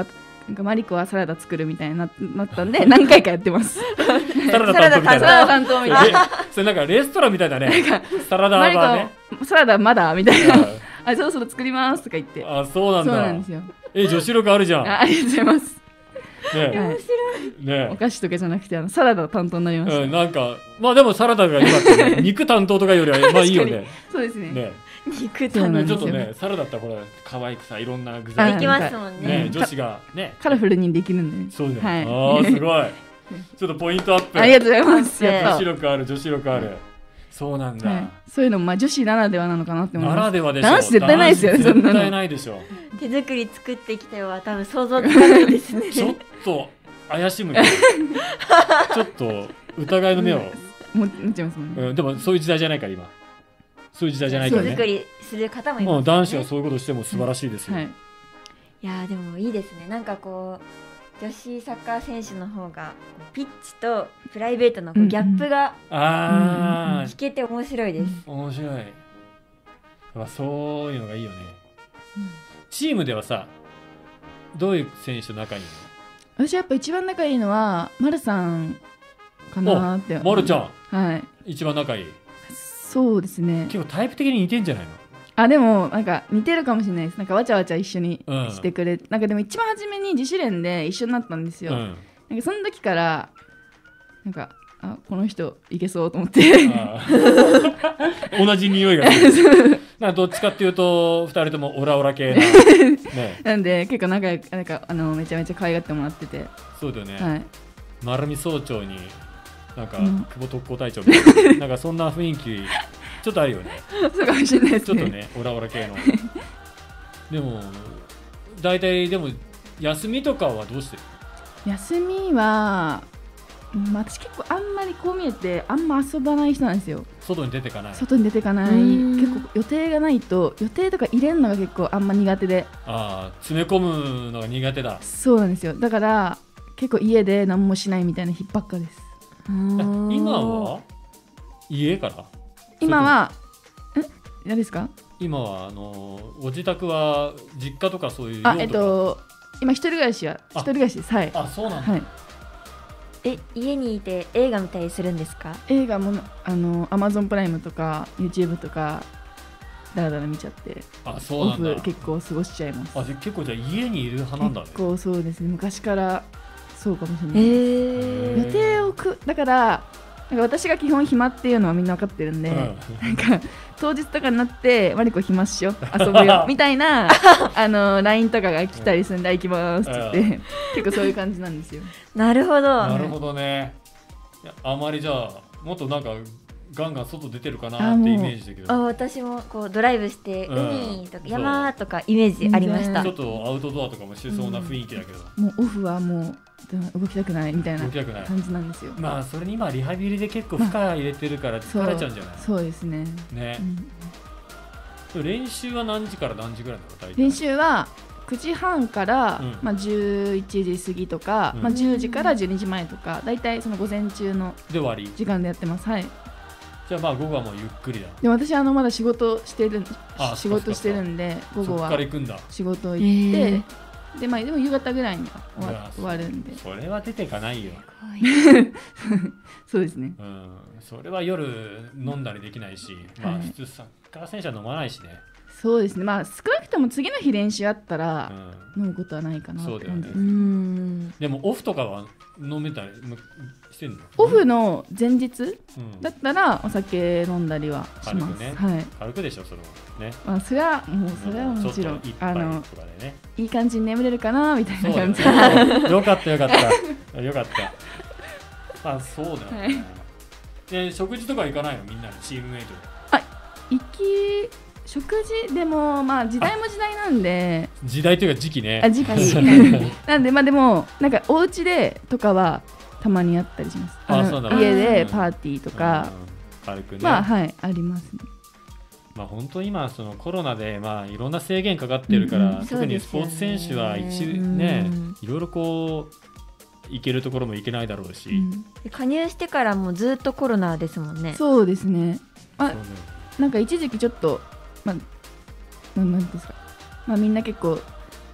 なんかマリコはサラダ作るみたいに な, なったんで何回かやってますサラダ担当みたいな。 サラダ担当みたいなそれなんかレストランみたいだね。サラダバーね。 サラダまだみたいなあ、そろそろ作りますとか言って。 あ、そうなんだ。 そうなんですよ。 え、女子力あるじゃん。 あ、ありがとうございます。 ね、 面白い。 ね、 お菓子とかじゃなくてあのサラダ担当になりました。 うん、なんかまあでもサラダが良かったね。肉担当とかよりはまあいいよね。 そうですね。 ね、 肉担当ちょっとね、サラダってこれ可愛くさいろんな具材できますもんね。 ね、女子がねカラフルにできるんでね。 そうね。 はい、 ああすごい。ちょっとポイントアップ。 ありがとうございます。 女子力ある、女子力ある。そうなんだ、はい、 そういうのもまあ女子ならではなのかなって思います。 ならではでしょ。 男子絶対ないですよね。 絶対ないでしょ。 手作り作ってきたよは多分想像つかないですね。 ちょっと怪しむ。ちょっと疑いの目を持っちゃいますもんね、 うん。でもそういう時代じゃないから今。そういう時代じゃないからね。 手作りする方もいますね。 もう男子はそういうことしても素晴らしいですよ。うん、はい、 いやでもいいですね。なんかこう。女子サッカー選手の方がピッチとプライベートのこうギャップが聞けて面白いです。 面白い。まあそういうのがいいよね。うん、チームではさ、どういう選手と仲いいの？私やっぱ一番仲いいのはマルさんかなって。 マルちゃん。 はい。 一番仲いい。 そうですね。 結構タイプ的に似てんじゃないの？ あ、でもなんか似てるかもしれないです。なんかわちゃわちゃ一緒にしてくれ、うん、なんかでも一番初めに自主練で一緒になったんですよ、うん、なんかその時からなんかあこの人いけそうと思って同じ匂いがする。なんかどっちかっていうとふたりともオラオラ系な、ね、 なんで結構仲良くなんかあのめちゃめちゃ可愛がってもらってて。 そうだよね、 はい、 丸見総長になんか、うん、久保特攻隊長みたいな、なんかそんな雰囲気ちょっとあるよね。 そうかもしれないですね。 ちょっとね、オラオラ系の。でも、大体でも休みとかはどうしてる？ 休みは、うん、私結構あんまりこう見えてあんま遊ばない人なんですよ。 外に出てかない。 外に出てかない。結構予定がないと予定とか入れるのが結構あんま苦手で。 ああ、詰め込むのが苦手だ。 そうなんですよ。だから結構家で何もしないみたいな日ばっかです。 今は家から？ 今はえ何ですか？ 今はあのご自宅は実家とかそういうあえっと今一人暮らしは一人暮らしです。はい。 あ、そうなんだ。はい、 え家にいて映画見たりするんですか？ 映画もあの Amazon プライムとか YouTube とかだらだら見ちゃって。 あ、そうなんだ。 オフ結構過ごしちゃいます。 あ、結構じゃあ家にいる派なんだね。 結構そうですね。昔からそうかもしれない。えー、予定をくだからなんか私が基本暇っていうのはみんな分かってるんで、うん、なんか当日とかになってマリコ暇っしょ遊ぶよみたいなあの ライン とかが来たりするんで、うん、行きますって言って結構そういう感じなんですよ。 なるほどなるほどね。いやあまりじゃあもっとなんかガンガン外出てるかなってイメージだけど、 あ私もこうドライブして海とか山とかイメージありました。 ちょっとアウトドアとかもしそうな雰囲気だけど、 うん、もうオフはもう動きたくないみたいな感じなんですよ。 まあそれに今リハビリで結構負荷入れてるから疲れちゃうんじゃない？ まあ、そう、そうですね。 ね、うん、練習は何時から何時ぐらいなの？大体練習はくじはんから、うんまあ、じゅういちじ過ぎとか、うんまあ、じゅうじからじゅうにじまえとかだいたいその午前中の時間でやってます。はい。 じゃあまあ午後はもうゆっくりだ。 でも私あのまだ仕事してる仕事してるんで午後は仕事行って、えーでまあ、でも夕方ぐらいには終 わ, 終わるんで。 それは出てかないよ。 そうですね、 うん、それは夜飲んだりできないし、まあ、普通サッカー選手は飲まないしね。 そうですね、まあ少なくとも次の日練習あったら飲むことはないかなって感じです。 そうだよね。うんでもオフとかは飲めたりしてんの？ オフの前日、うん、だったらお酒飲んだりはします。軽くね、はい、 軽くでしょそれはね。 まあそれはもうそれはもちろんあのいい感じに眠れるかなみたいな感じ。 よかったよかったよかった。あそうだよね。はい、で食事とか行かないのみんなでチームメイトで？ あ行き食事でもまあ時代も時代なんで。 時代というか時期ね。 あ時期なんでまあでもなんかお家でとかはたまにやったりします。あのあ家でパーティーとか、 軽くね、 まあはいありますね。 まあ本当今そのコロナでまあいろんな制限かかってるから、うん、特にスポーツ選手は一ねいろいろこう行けるところも行けないだろうし、うん、 加入してからもずっとコロナですもんね。 そうですね。あなんか一時期ちょっとまあなんですか、まあみんな結構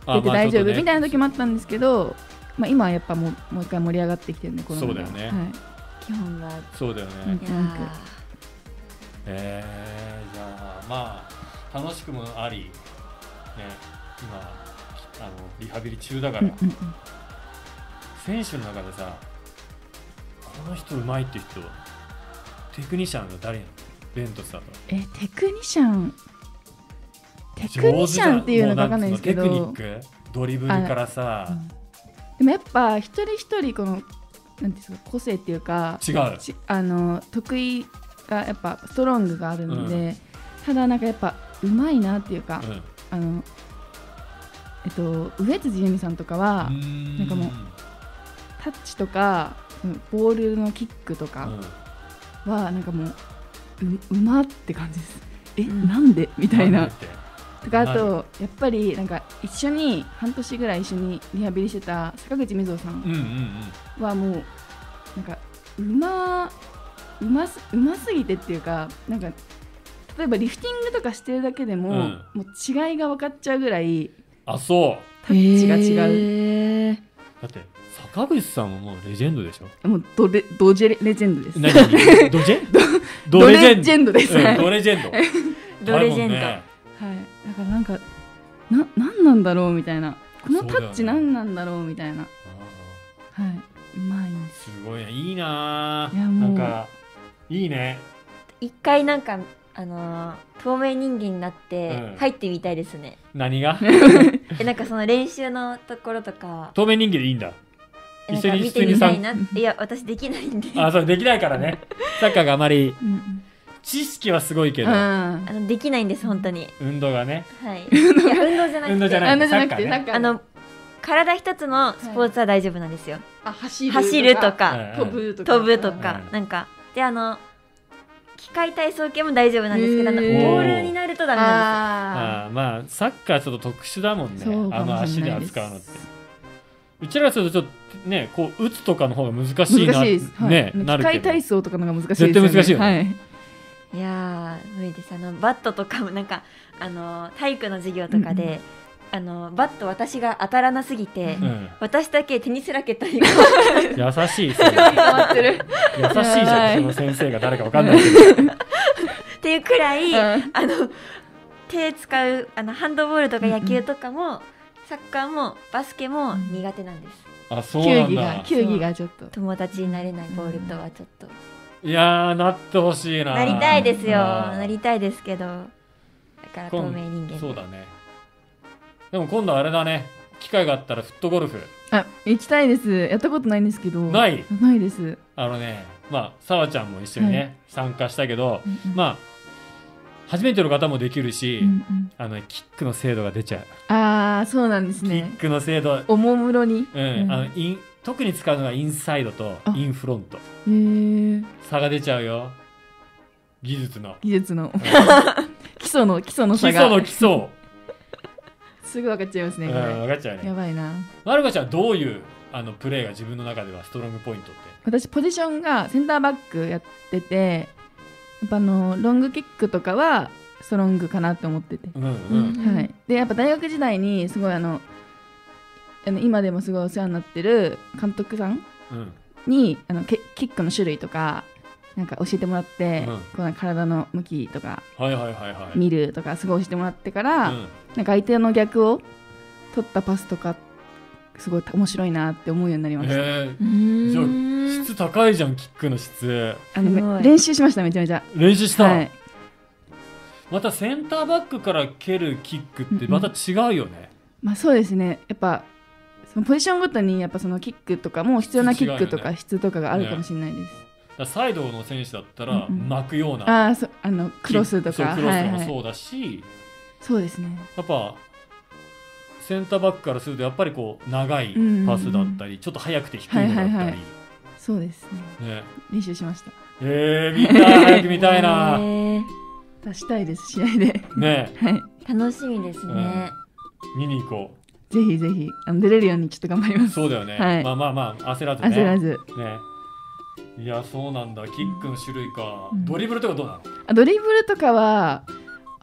出て大丈夫みたいな時もあったんですけど、まあ、今はやっぱもう、もう一回盛り上がってきてるんで、 そうだよね、はい、 基本がそうだよね、えー、じゃあまあ楽しくもあり、ね、今あのリハビリ中だから、うんうんうん、選手の中でさこの人うまいって人テクニシャンが誰なの？ベントスだとえテクニシャンテクニシャンっていうのか分かんないですけど、 テクニックドリブルからさ、うん、 でもやっぱ一人一人このなんていうんですか個性っていうか違うあの得意がやっぱストロングがあるので、うん、ただなんかやっぱうまいなっていうか、うん、あのえっと上辻由美さんとかはんなんかもうタッチとかボールのキックとかはなんかもう う, うまって感じです。え、うん、なんでみたいなとか、あとやっぱりなんか一緒に半年ぐらい一緒にリハビリしてた坂口瑞穂さんはもうなんかうまうますうますぎてっていうか、なんか例えばリフティングとかしてるだけでも、うん、もう違いが分かっちゃうぐらいあそうタッチが違う。 だって坂口さんももうレジェンドでしょ。 もうドレドジェレレジェンドです。 何ドジェド, ドレジェンドです、 うん、ドレジェンドドレジェンド、ね、 はい。だからなんかな何なんだろうみたいな、このタッチ何なんだろうみたいな、はい、うまいんです。 すごいね、いいな。いやもうなんかいいね。 一回なんかあのー、透明人間になって入ってみたいですね、 うん、何がえなんかその練習のところとか透明人間でいいんだ。 一緒に見てみたいな。いや私できないんであ、そうできないからねサッカーがあまり知識はすごいけど、うん、 あのできないんです本当に。 運動がね、 はい、いや運動じゃなくて運動じゃない、サッカーね。 あの体一つのスポーツは大丈夫なんですよ、 はい、あ走るとか、走るとか、 うん、飛ぶとか飛ぶとか、うん、なんかであの機械体操系も大丈夫なんですけど、あのボールになるとダメなんですよ。 ああ、まあサッカーちょっと特殊だもんね、あの足で扱うのって。うちらがするとちょっとね、こう打つとかの方が難しいな、難しいです、はい、ね、なるけど機械体操とかのが難しいですよね。 絶対難しいよね、 はい、 いや無理です。あのバットとかもなんかあの体育の授業とかで、うん、あのバット私が当たらなすぎて、うん、私だけテニスラケットに優しいそれ優しいじゃん、その先生が誰か分かんないけどっていうくらい、うん、あの手使うあのハンドボールとか野球とかも、うん、サッカーもバスケも苦手なんです。 あ、そうなんだ。 球技が、球技がちょっと友達になれないボールとはちょっと、 いやーなってほしいな。 なりたいですよ、なりたいですけど、だから透明人間。 そうだね。でも今度あれだね、機会があったらフットゴルフ。 あ、行きたいです。やったことないんですけど。 ないないです。 あのね、まあさわちゃんも一緒にね、はい、参加したけど、うんうん、まあ初めての方もできるし、うんうん、あのキックの精度が出ちゃう。 ああ、そうなんですね。 キックの精度、 おもむろに、 うんうん、あのイン特に使うのがインサイドとインフロント。へー、差が出ちゃうよ、技術の技術の、うん、基礎の基礎の差が、 基礎の基礎すぐ分かっちゃいますね、これ、うん、 分かっちゃうね。 やばいな。 まるかちゃんはどういうあのプレーが自分の中ではストロングポイントって？ 私ポジションがセンターバックやってて、やっぱあのロングキックとかはストロングかなって思ってて、うんうん、はい、でやっぱ大学時代にすごいあのあの今でもすごいお世話になってる監督さんに、うん、あのキックの種類とかなんか教えてもらって、うん、こう体の向きとか見るとかすごい教えてもらってから、うん、なんか相手の逆を取ったパスとかすごい面白いなって思うようになりました。 えー、じゃあ質高いじゃん、キックの質。 あの練習しました、めちゃめちゃ練習した、はい、またセンターバックから蹴るキックってまた違うよね、うんうん、まあそうですね。やっぱそのポジションごとにやっぱそのキックとかも必要なキックとか質とかがあるかもしれないです、ね、 だサイドの選手だったら巻くような、うんうん、あそあのクロスとかクロスもそうだし、はいはい、 そうですね。 やっぱセンターバックからするとやっぱりこう長いパスだったり、うんうんうん、ちょっと速くて低いのだったり、はいはいはい、 そうですね、ね、練習しました。 えー、見たい早く見たいな、えー、 出したいです試合でね、 はい、 楽しみですね、 うん、見に行こう。ぜひぜひあの出れるようにちょっと頑張ります。 そうだよね、はい、まあまあまあ焦らずね焦らず、 ね、いやそうなんだ。キックの種類か、うん、ドリブルとかどうなの？ あドリブルとかは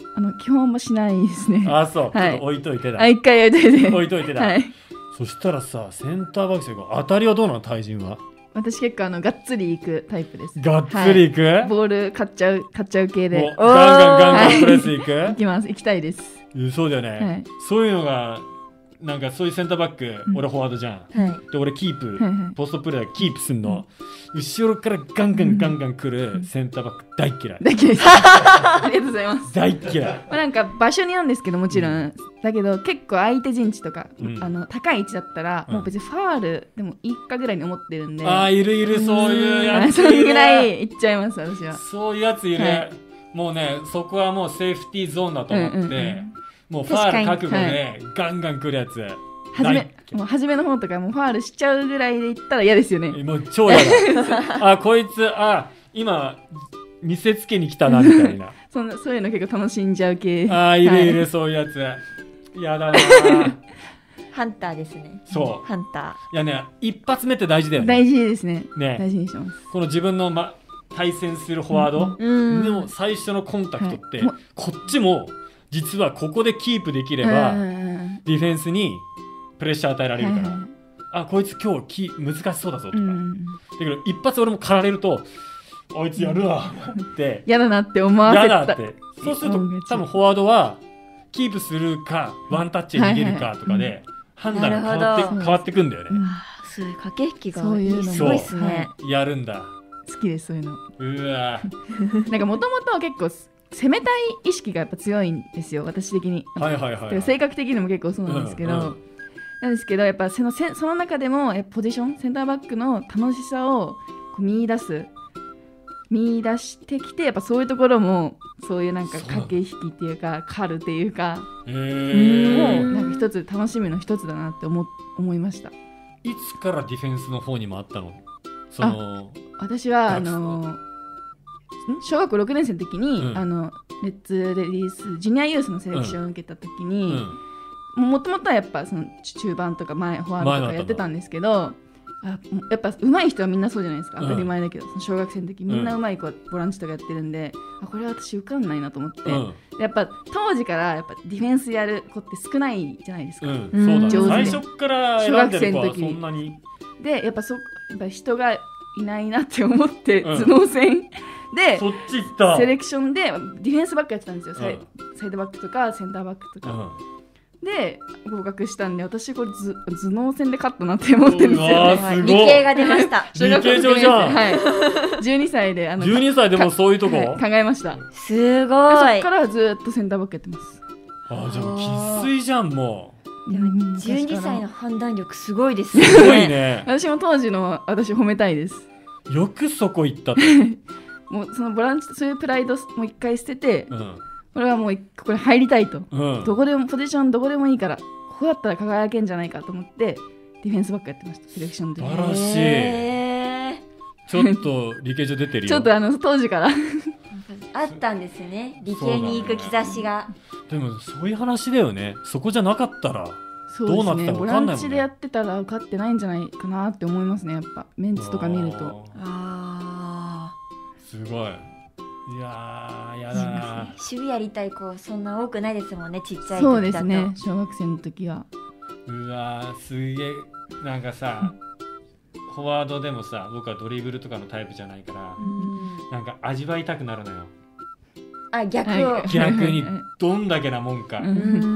あの基本もしないですね。 あ、そう、はい、ちょっと置いといてだ。 あ、一回置いといて。 置いといてだ。 はい。 そしたらさ、センターバックとか当たりはどうなの、対人は？ 私結構あのがっつりいくタイプです。 がっつりいく？はい、 ボール買っちゃう買っちゃう系で。 ガンガンガンガンプレスいく？ 行きます。行きたいです。 そうだよね。はい、そういうのが。なんかそういうセンターバック、うん、俺フォワードじゃん、はい、で俺キープ、はいはい、ポストプレーキープすんの、うん、後ろからガンガンガンガン来るセンターバック大嫌い。 大嫌いありがとうございます。 大嫌い。 まあなんか場所によるんですけどもちろん、うん、だけど結構相手陣地とか、うん、あの高い位置だったら、うん、もう別にファールでもいいかぐらいに思ってるんで、 ああいるいる、そういうやついる、それぐらいいっちゃいます私は。 そういうやついる、はい、もうねそこはもうセーフティーゾーンだと思って、うんうんうん、もうファール覚悟でガンガン来るやつ、 はじめもう初めの方とかもうファールしちゃうぐらいで言ったら嫌ですよね。 もう超嫌だあ、こいつあ今見せつけに来たなみたいなそんなそういうの結構楽しんじゃう系。 あ、いるいる、はい、そういうやつ嫌だなハンターですね。 そう、 ハンター。いやね、一発目って大事だよね。 大事ですね。 ね、 大事にします。 この自分の、ま、対戦するフォワード、うん、でも最初のコンタクトって、はい、こっちも実はここでキープできれば、ディフェンスにプレッシャー与えられるから、はいはい、あ、こいつ今日難しそうだぞとか、うん、だけど一発俺も狩られるとあいつやるわって嫌だなって思わせた。 嫌だって。そうすると多分フォワードはキープするかワンタッチで逃げるかとかで判断が変わって変わってくんだよね。 そういう駆け引きがそういうのすごいですね。 やるんだ。 好きですそういうの。 うわなんかもともと結構攻めたい意識がやっぱ強いんですよ私的に。 はいはいはい、はい、 性格的にも結構そうなんですけど、うんうん、なんですけどやっぱそのせその中でもポジションセンターバックの楽しさをこう見出す見出してきてやっぱそういうところもそういうなんか駆け引きっていうか狩るっていうかもうなんか一つ楽しみの一つだなって思思いました。 いつからディフェンスの方に回ったの？そのあ私はあの小学校ろくねん生の時に、うん、あのレッツレディースジュニアユースのセレクションを受けた時に、もともとはやっぱその中盤とか前フォワードとかやってたんですけど、あやっぱ上手い人はみんなそうじゃないですか、当たり前だけど、うん、その小学生の時みんな上手い子はボランチとかやってるんで、うん、あこれは私受かんないなと思って、うん、やっぱ当時からやっぱディフェンスやる子って少ないじゃないですか、うん、 そうだね、上手で最初から選んでる子はそんなにでやっぱそやっぱ人がいないなって思って、うん、頭脳戦でそっち行ったセレクションでディフェンスバックやってたんですよ、うん、サイ、サイドバックとかセンターバックとか、うん、で合格したんで私これ頭脳戦で勝ったなって思ってるんですよね。 理系が出ました。 理系上じゃん、 はい、じゅうにさいであのじゅうにさいでもそういうとこ、はい、 考えました。 すごい。 そっからずっとセンターバックやってます。 あじゃあ生粋じゃん。もうでもじゅうにさいの判断力すごいですね。 すごいね。 私も当時の私褒めたいです。 よくそこ行ったともうそのボランチそういうプライドもう一回捨てて、うん、これはもうここに入りたいと、うん、どこでもポジションどこでもいいからここだったら輝けんじゃないかと思ってディフェンスバックやってました。セレクションの時。 素晴らしい、えー、ちょっと理系上出てるよ。 ちょっとあの当時からあったんですね、理系に行く兆しが、ね、 でもそういう話だよね。そこじゃなかったらどうなってたか分かんないもんね。ボランチでやってたら受かってないんじゃないかなって思いますね。やっぱメンツとか見るとあすごい。いやーやだな。 守備やりたい子そんな多くないですもんね、ちっちゃい時だと。 そうですね、小学生の時は。 うわーすげえ。なんかさフォワードでもさ僕はドリブルとかのタイプじゃないから、うん、なんか味わいたくなるのよ。 あ逆を逆にどんだけなもんか、うん、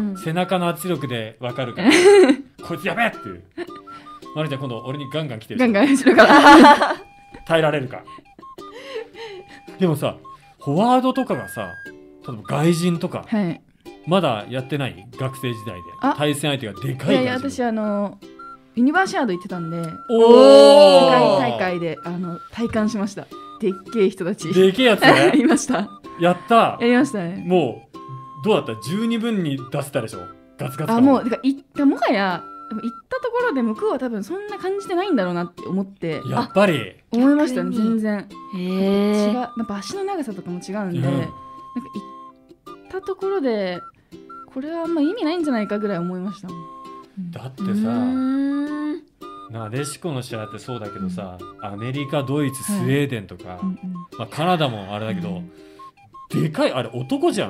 背中の圧力で分かるからこいつやべえっていう。まるちゃん今度俺にガンガン来てる。 ガンガンするから耐えられるか。でもさフォワードとかがさ例えば外人とか、はい、まだやってない？学生時代で対戦相手がでかい。 いやいや私あのユニバーシアード行ってたんで、お世界大会であの体感しました。でっけえ人たちでっけえやつねいました。 やったやりましたね。 もうどうだった？十二分に出せたでしょ。ガツガツあもうだからいったもはや行ったところで向こうは多分そんな感じてないんだろうなって思ってやっぱり思いましたね。全然へ違う、まあ、足の長さとかも違うんで、うん、なんか行ったところでこれはあんま意味ないんじゃないかぐらい思いましたもん。 だってさなでしこの試合ってそうだけどさ、うん、アメリカドイツスウェーデンとか、はいまあ、カナダもあれだけど、うん、でかいあれ男じゃん。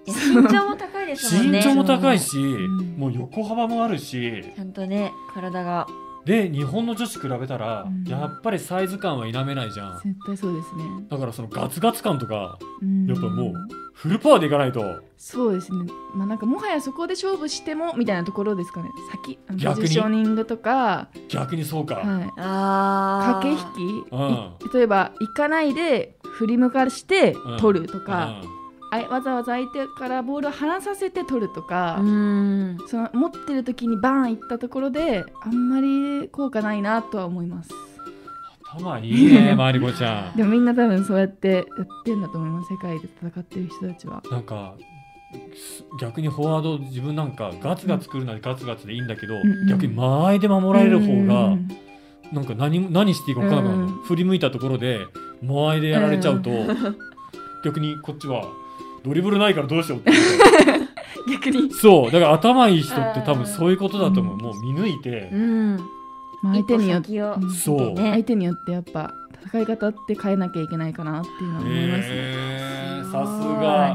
身長も高いですもんね。 身長も高いし、もう横幅もあるし、 ちゃんとね体が。 で日本の女子比べたら、うん、やっぱりサイズ感は否めないじゃん。 絶対そうですね。 だからそのガツガツ感とか、うん、やっぱもうフルパワーでいかないと。 そうですね。まあなんかもはやそこで勝負してもみたいなところですかね。先ポジショニングとか。 逆にそうか。はい、 あ駆け引き、うん、例えば行かないで振り向かして取るとか。うんうんわざわざ相手からボールを離させて取るとか、うんその持ってる時にバーンいったところであんまり効果ないなとは思います。 頭いいねマリコちゃん。 でもみんな多分そうやってやってんだと思います。世界で戦ってる人たちは。 なんか逆にフォワード自分なんかガツガツ作るならガツガツでいいんだけど、うん、逆に間合いで守られる方が、うん、なんか 何, 何していいか分からなくなる、うん、振り向いたところで間合いでやられちゃうと、うん、逆にこっちはドリブルないからどうしようって逆にそうだから頭いい人って多分そういうことだと思う。もう見抜いて、うんまあ、相手によってそう相手によってやっぱ戦い方って変えなきゃいけないかなっていうのは思いますね。 えー、さすが。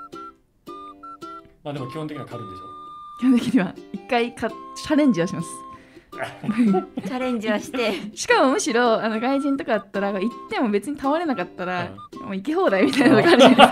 まあでも基本的には狩るんでしょ。 基本的には一回かチャレンジはしますチャレンジはしてしかもむしろあの外人とかだったら行っても別に倒れなかったら、うん、もう行き放題みたいな感じで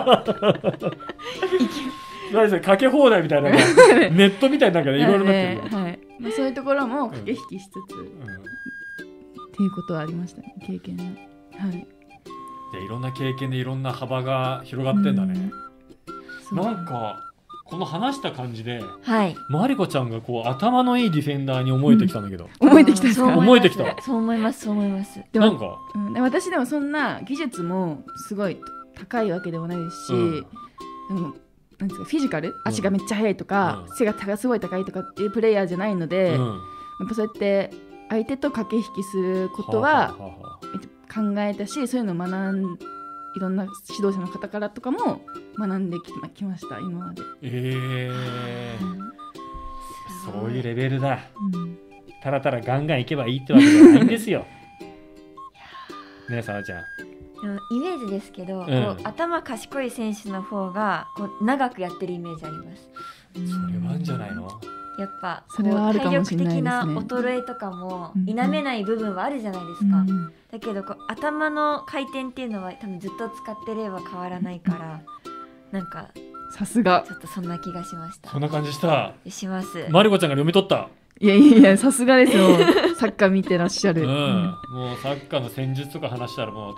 何それかけ放題みたいなネットみたいななんかいろいろなってる、 ねはいまあ、そういうところも駆け引きしつつ、うんうん、っていうことはありましたね経験が、はい、 じゃあいろんな経験でいろんな幅が広がってんだね、うん、なんかこの話した感じで、はい、マリコちゃんがこう頭のいいディフェンダーに思えてきたんだけど、 うん、思えてきたそう思えてきたそう思いますそう思いますでもなんか、 うん、私でもそんな技術もすごい高いわけでもないですし、うん、でもなんですかフィジカル、足がめっちゃ速いとか、うん、背がすごい高いとかっていうプレイヤーじゃないので、うん、やっぱそうやって相手と駆け引きすることは考えたし、そういうのを学んいろんな指導者の方からとかも学んできま、きました今まで。 えーうん、そういうレベルだ、うん、ただただガンガンいけばいいってわけじゃないんですよねえさわちゃん。 イメージですけど、うん、こう頭賢い選手の方がこう長くやってるイメージあります。 それはあるんじゃないの。 やっぱこう体力的な衰えとかも否めない部分はあるじゃないですか、うんうん、だけどこう頭の回転っていうのは多分ずっと使ってれば変わらないから、うん、なんかさすがちょっとそんな気がしました。 そんな感じしたします。 マリコちゃんが読み取った。 いやいやいやさすがですよサッカー見てらっしゃる、 うん、もうサッカーの戦術とか話したらもう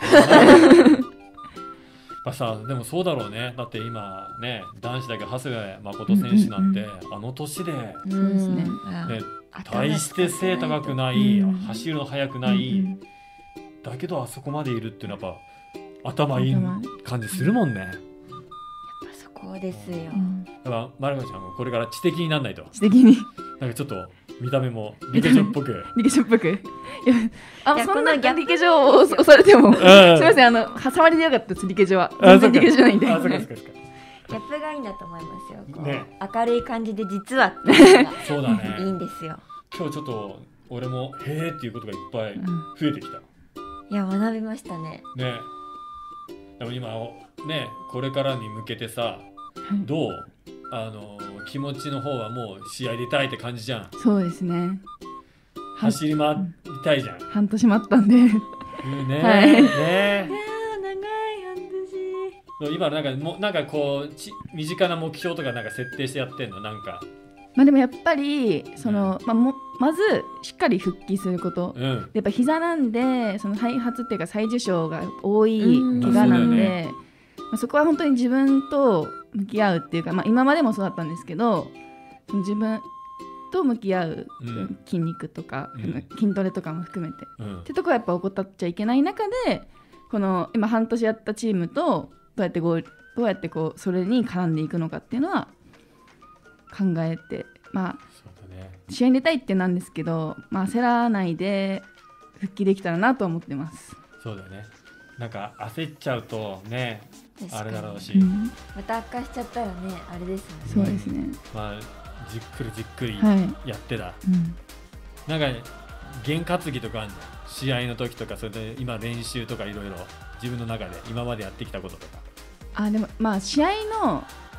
まあさでもそうだろうね。だって今ね男子だけ長谷部誠選手なんて、うんうんうん、あの年で、 そうですね、 ね大して背高くない、うん、走るの速くない、うんうん、だけどあそこまでいるっていうのはやっぱ頭いい感じするもんね。やっぱそこですよ、うん、だからマリコちゃんもこれから知的にならないと。 知的になんかちょっと見た目もリケジョっぽくリケジョっぽくいやあそんなリケジョを押されてもすみませんあの挟まりでよかったです。リケジョは全然リケジョないんで。 あそうかそうかそうか。 ギャップがいいんだと思いますよ。こう、ね、明るい感じで実はそうだねいいんですよ。 今日ちょっと俺もへーっていうことがいっぱい増えてきた、うん、 いや学びましたね。 ねでも今ねこれからに向けてさどうあの気持ちの方はもう試合出たいって感じじゃん。 そうですね。 走り回りたいじゃん。 半年待ったんでねえ、 はい、 ねえ長い半年。今なんかもなんかこうち身近な目標とかなんか設定してやってんのなんか。 まあでもやっぱりその、うんまあ、もまずしっかり復帰すること、うん、やっぱ膝なんでその再発っていうか再受傷が多い怪我なんで、うんまあ、そこは本当に自分と向き合うっていうか、まあ、今までもそうだったんですけどその自分と向き合う筋肉とか、うん、筋トレとかも含めて、うん、ってとこはやっぱ怠っちゃいけない中でこの今半年やったチームとどうやってこうどうやってこうそれに絡んでいくのかっていうのは考えて、まあそうだね、試合に出たいってなんですけど、まあ、焦らないで復帰できたらなと思ってます。 そうだね。なんか焦っちゃうとねあれだろうし、 うん、また悪化しちゃったらねあれですよね。 そうですね。 まあじっくりじっくりやってた、 はいうん、 なんか験担ぎとかあるじゃん試合の時とか。それで今練習とかいろいろ自分の中で今までやってきたこととか。 あでもまあ試合の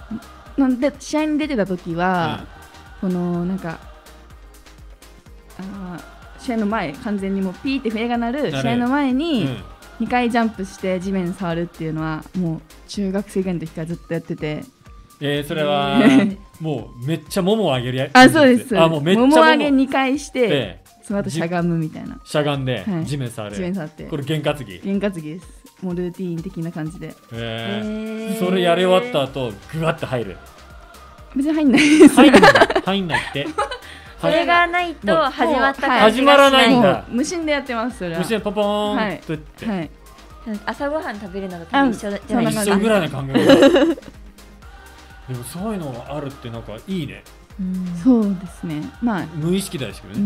なんで試合に出てた時は、うん、このなんかあ試合の前完全にもうピーって笛が鳴る試合の前ににかいジャンプして地面触るっていうのはもう中学生ぐらいの時からずっとやってて、 えー、それはもうめっちゃももを上げるやつ。 あ、そうです。 あ、もうめっちゃもも上げにかいしてその後しゃがむみたいな。 しゃがんで地面触る、はい、 地面触って。 これ験担ぎ。 験担ぎです。もうルーティーン的な感じで。 えー、えー、それやり終わった後グワッと入る。 別に入んないです。 入んない入んないってそれがないと始まった感じがしない。始まらないんだ。 無心でやってます。それは無心でポポーンとって、はいはい、 朝ごはん食べるのと多分一緒じゃないですか。 一緒ぐらいの感覚でもそういうのがあるってなんかいいね。 うん、そうですね。まあ無意識だしね、うん、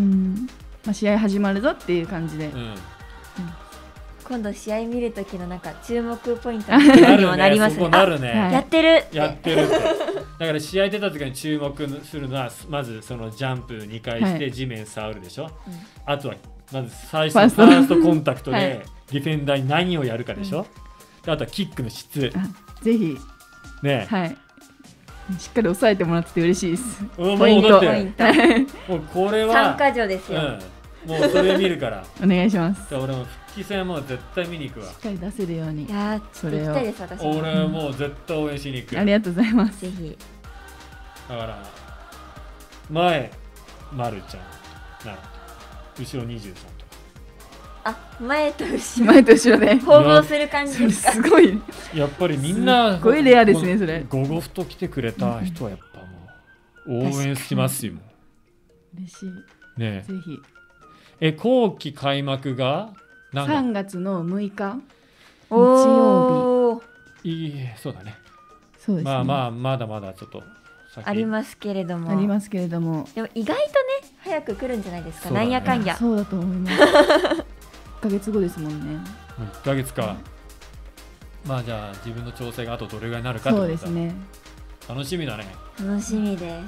まあ、試合始まるぞっていう感じで、うんうん、 今度試合見るときのなんか注目ポイントにもなりますね。 なるね。 やってるやってるってだから試合出た時に注目するのはまずそのジャンプにかいして地面触るでしょ、はい、あとはまず最初のファーストコンタクトでディフェンダーに何をやるかでしょ、はい、であとはキックの質。 ぜひね、 はい、しっかり抑えてもらってて嬉しいです。 ポイントポイントもうこれは参加条ですよ、 うん、もうそれ見るからお願いします。 俺も復帰戦も絶対見に行くわ。 しっかり出せるように。 いやそれを行きたいです私も。 俺はもう絶対応援しに行く、うん、 ありがとうございます。 ぜひ。 だから前まるちゃんな後ろにじゅうさんとか。 あ、前と後ろ前と後ろで縫合する感じですか。 すごいやっぱりみんなすごいレアですね。それゴゴフト来てくれた人はやっぱもう応援しますよ。 嬉しいね。 ぜひ。 え、後期開幕がさんがつのむいか日曜日。いい、そうだね。 そうですね。 まあまあまだまだちょっとありますけれども。 ありますけれども。 でも意外とね早く来るんじゃないですか。ね、なんやかんや。 そうだと思います。いっかげつごですもんね。 いっかげつか。うん、まあじゃあ自分の調整があとどれぐらいになるかってことだ。 そうですね。 楽しみだね。 楽しみです。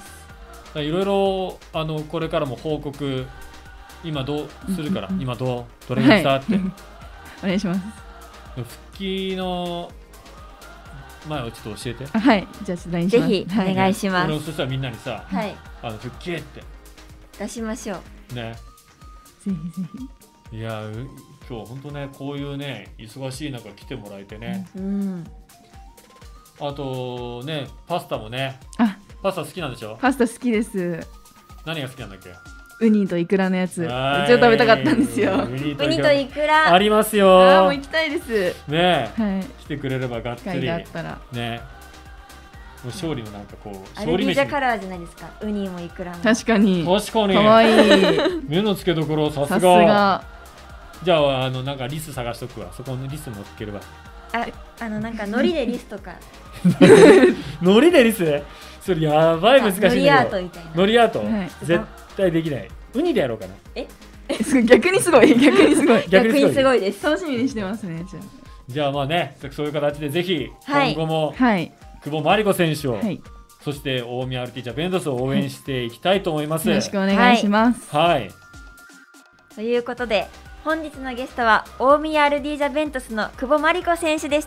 いろいろあのこれからも報告今どうするから、うんうんうん、今どうどれぐらいしたって、はい、 お願いします。 復帰の前をちょっと教えて。 はい、じゃあ ライン します。 ぜひお願いします。 俺もそしたらみんなにさ、 はい、 あの復帰って出しましょうね。 ぜひぜひ。いや今日本当ねこういうね忙しい中来てもらえてね、 うん、 あとねパスタもね。 あ、 パスタ好きなんでしょ。 パスタ好きです。 何が好きなんだっけ。 ウニとイクラのやつ、一応食べたかったんですよ。 ウニとイクラありますよ。 あ、もう行きたいです。 ねえ、 はい、 来てくれればがっつり。 あったらね。もう勝利のなんかこう勝利飯。アルビジャカラーじゃないですか。ウニもイクラも。 確かに。 確かに。 可愛い。 目の付けどころさすが。 さすが。 じゃああのなんかリス探しとくわ。そこのリス乗っければ。 あ、あのなんか海苔でリスとか。 海苔でリス？それやばい難しいんだけど。 海苔アートみたいな。 海苔アート、はい、絶対できない。ウニでやろうかな。 え？ 逆にすごい逆にすごい逆にすごいです。 楽しみにしてますね。じゃあ。 じゃあまあね、そういう形でぜひ今後も、 はい、 久保真理子選手を、 はい、 そして大宮アルティージャベントスを応援していきたいと思います。 よろしくお願いします。 はい。はい、 ということで本日のゲストは大宮アルディージャベントスの久保真理子選手でした。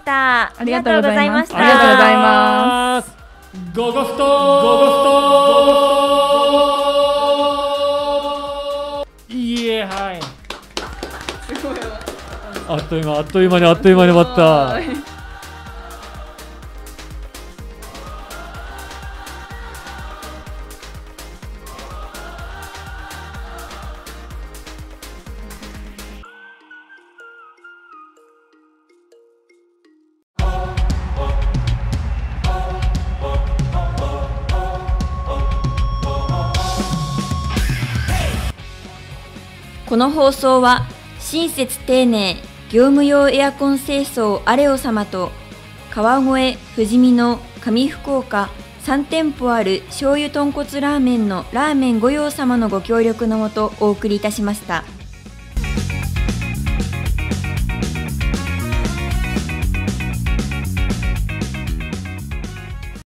ありがとうございました。 ありがとうございます。 ゴゴフトゴゴフトイエー、はい。 すごい。 あっという間あっという間にあっという間に終わった。 この放送は親切丁寧業務用エアコン清掃アレオ様と川越富士見の上福岡さん店舗ある醤油豚骨ラーメンのラーメン御用様のご協力のもとお送りいたしました。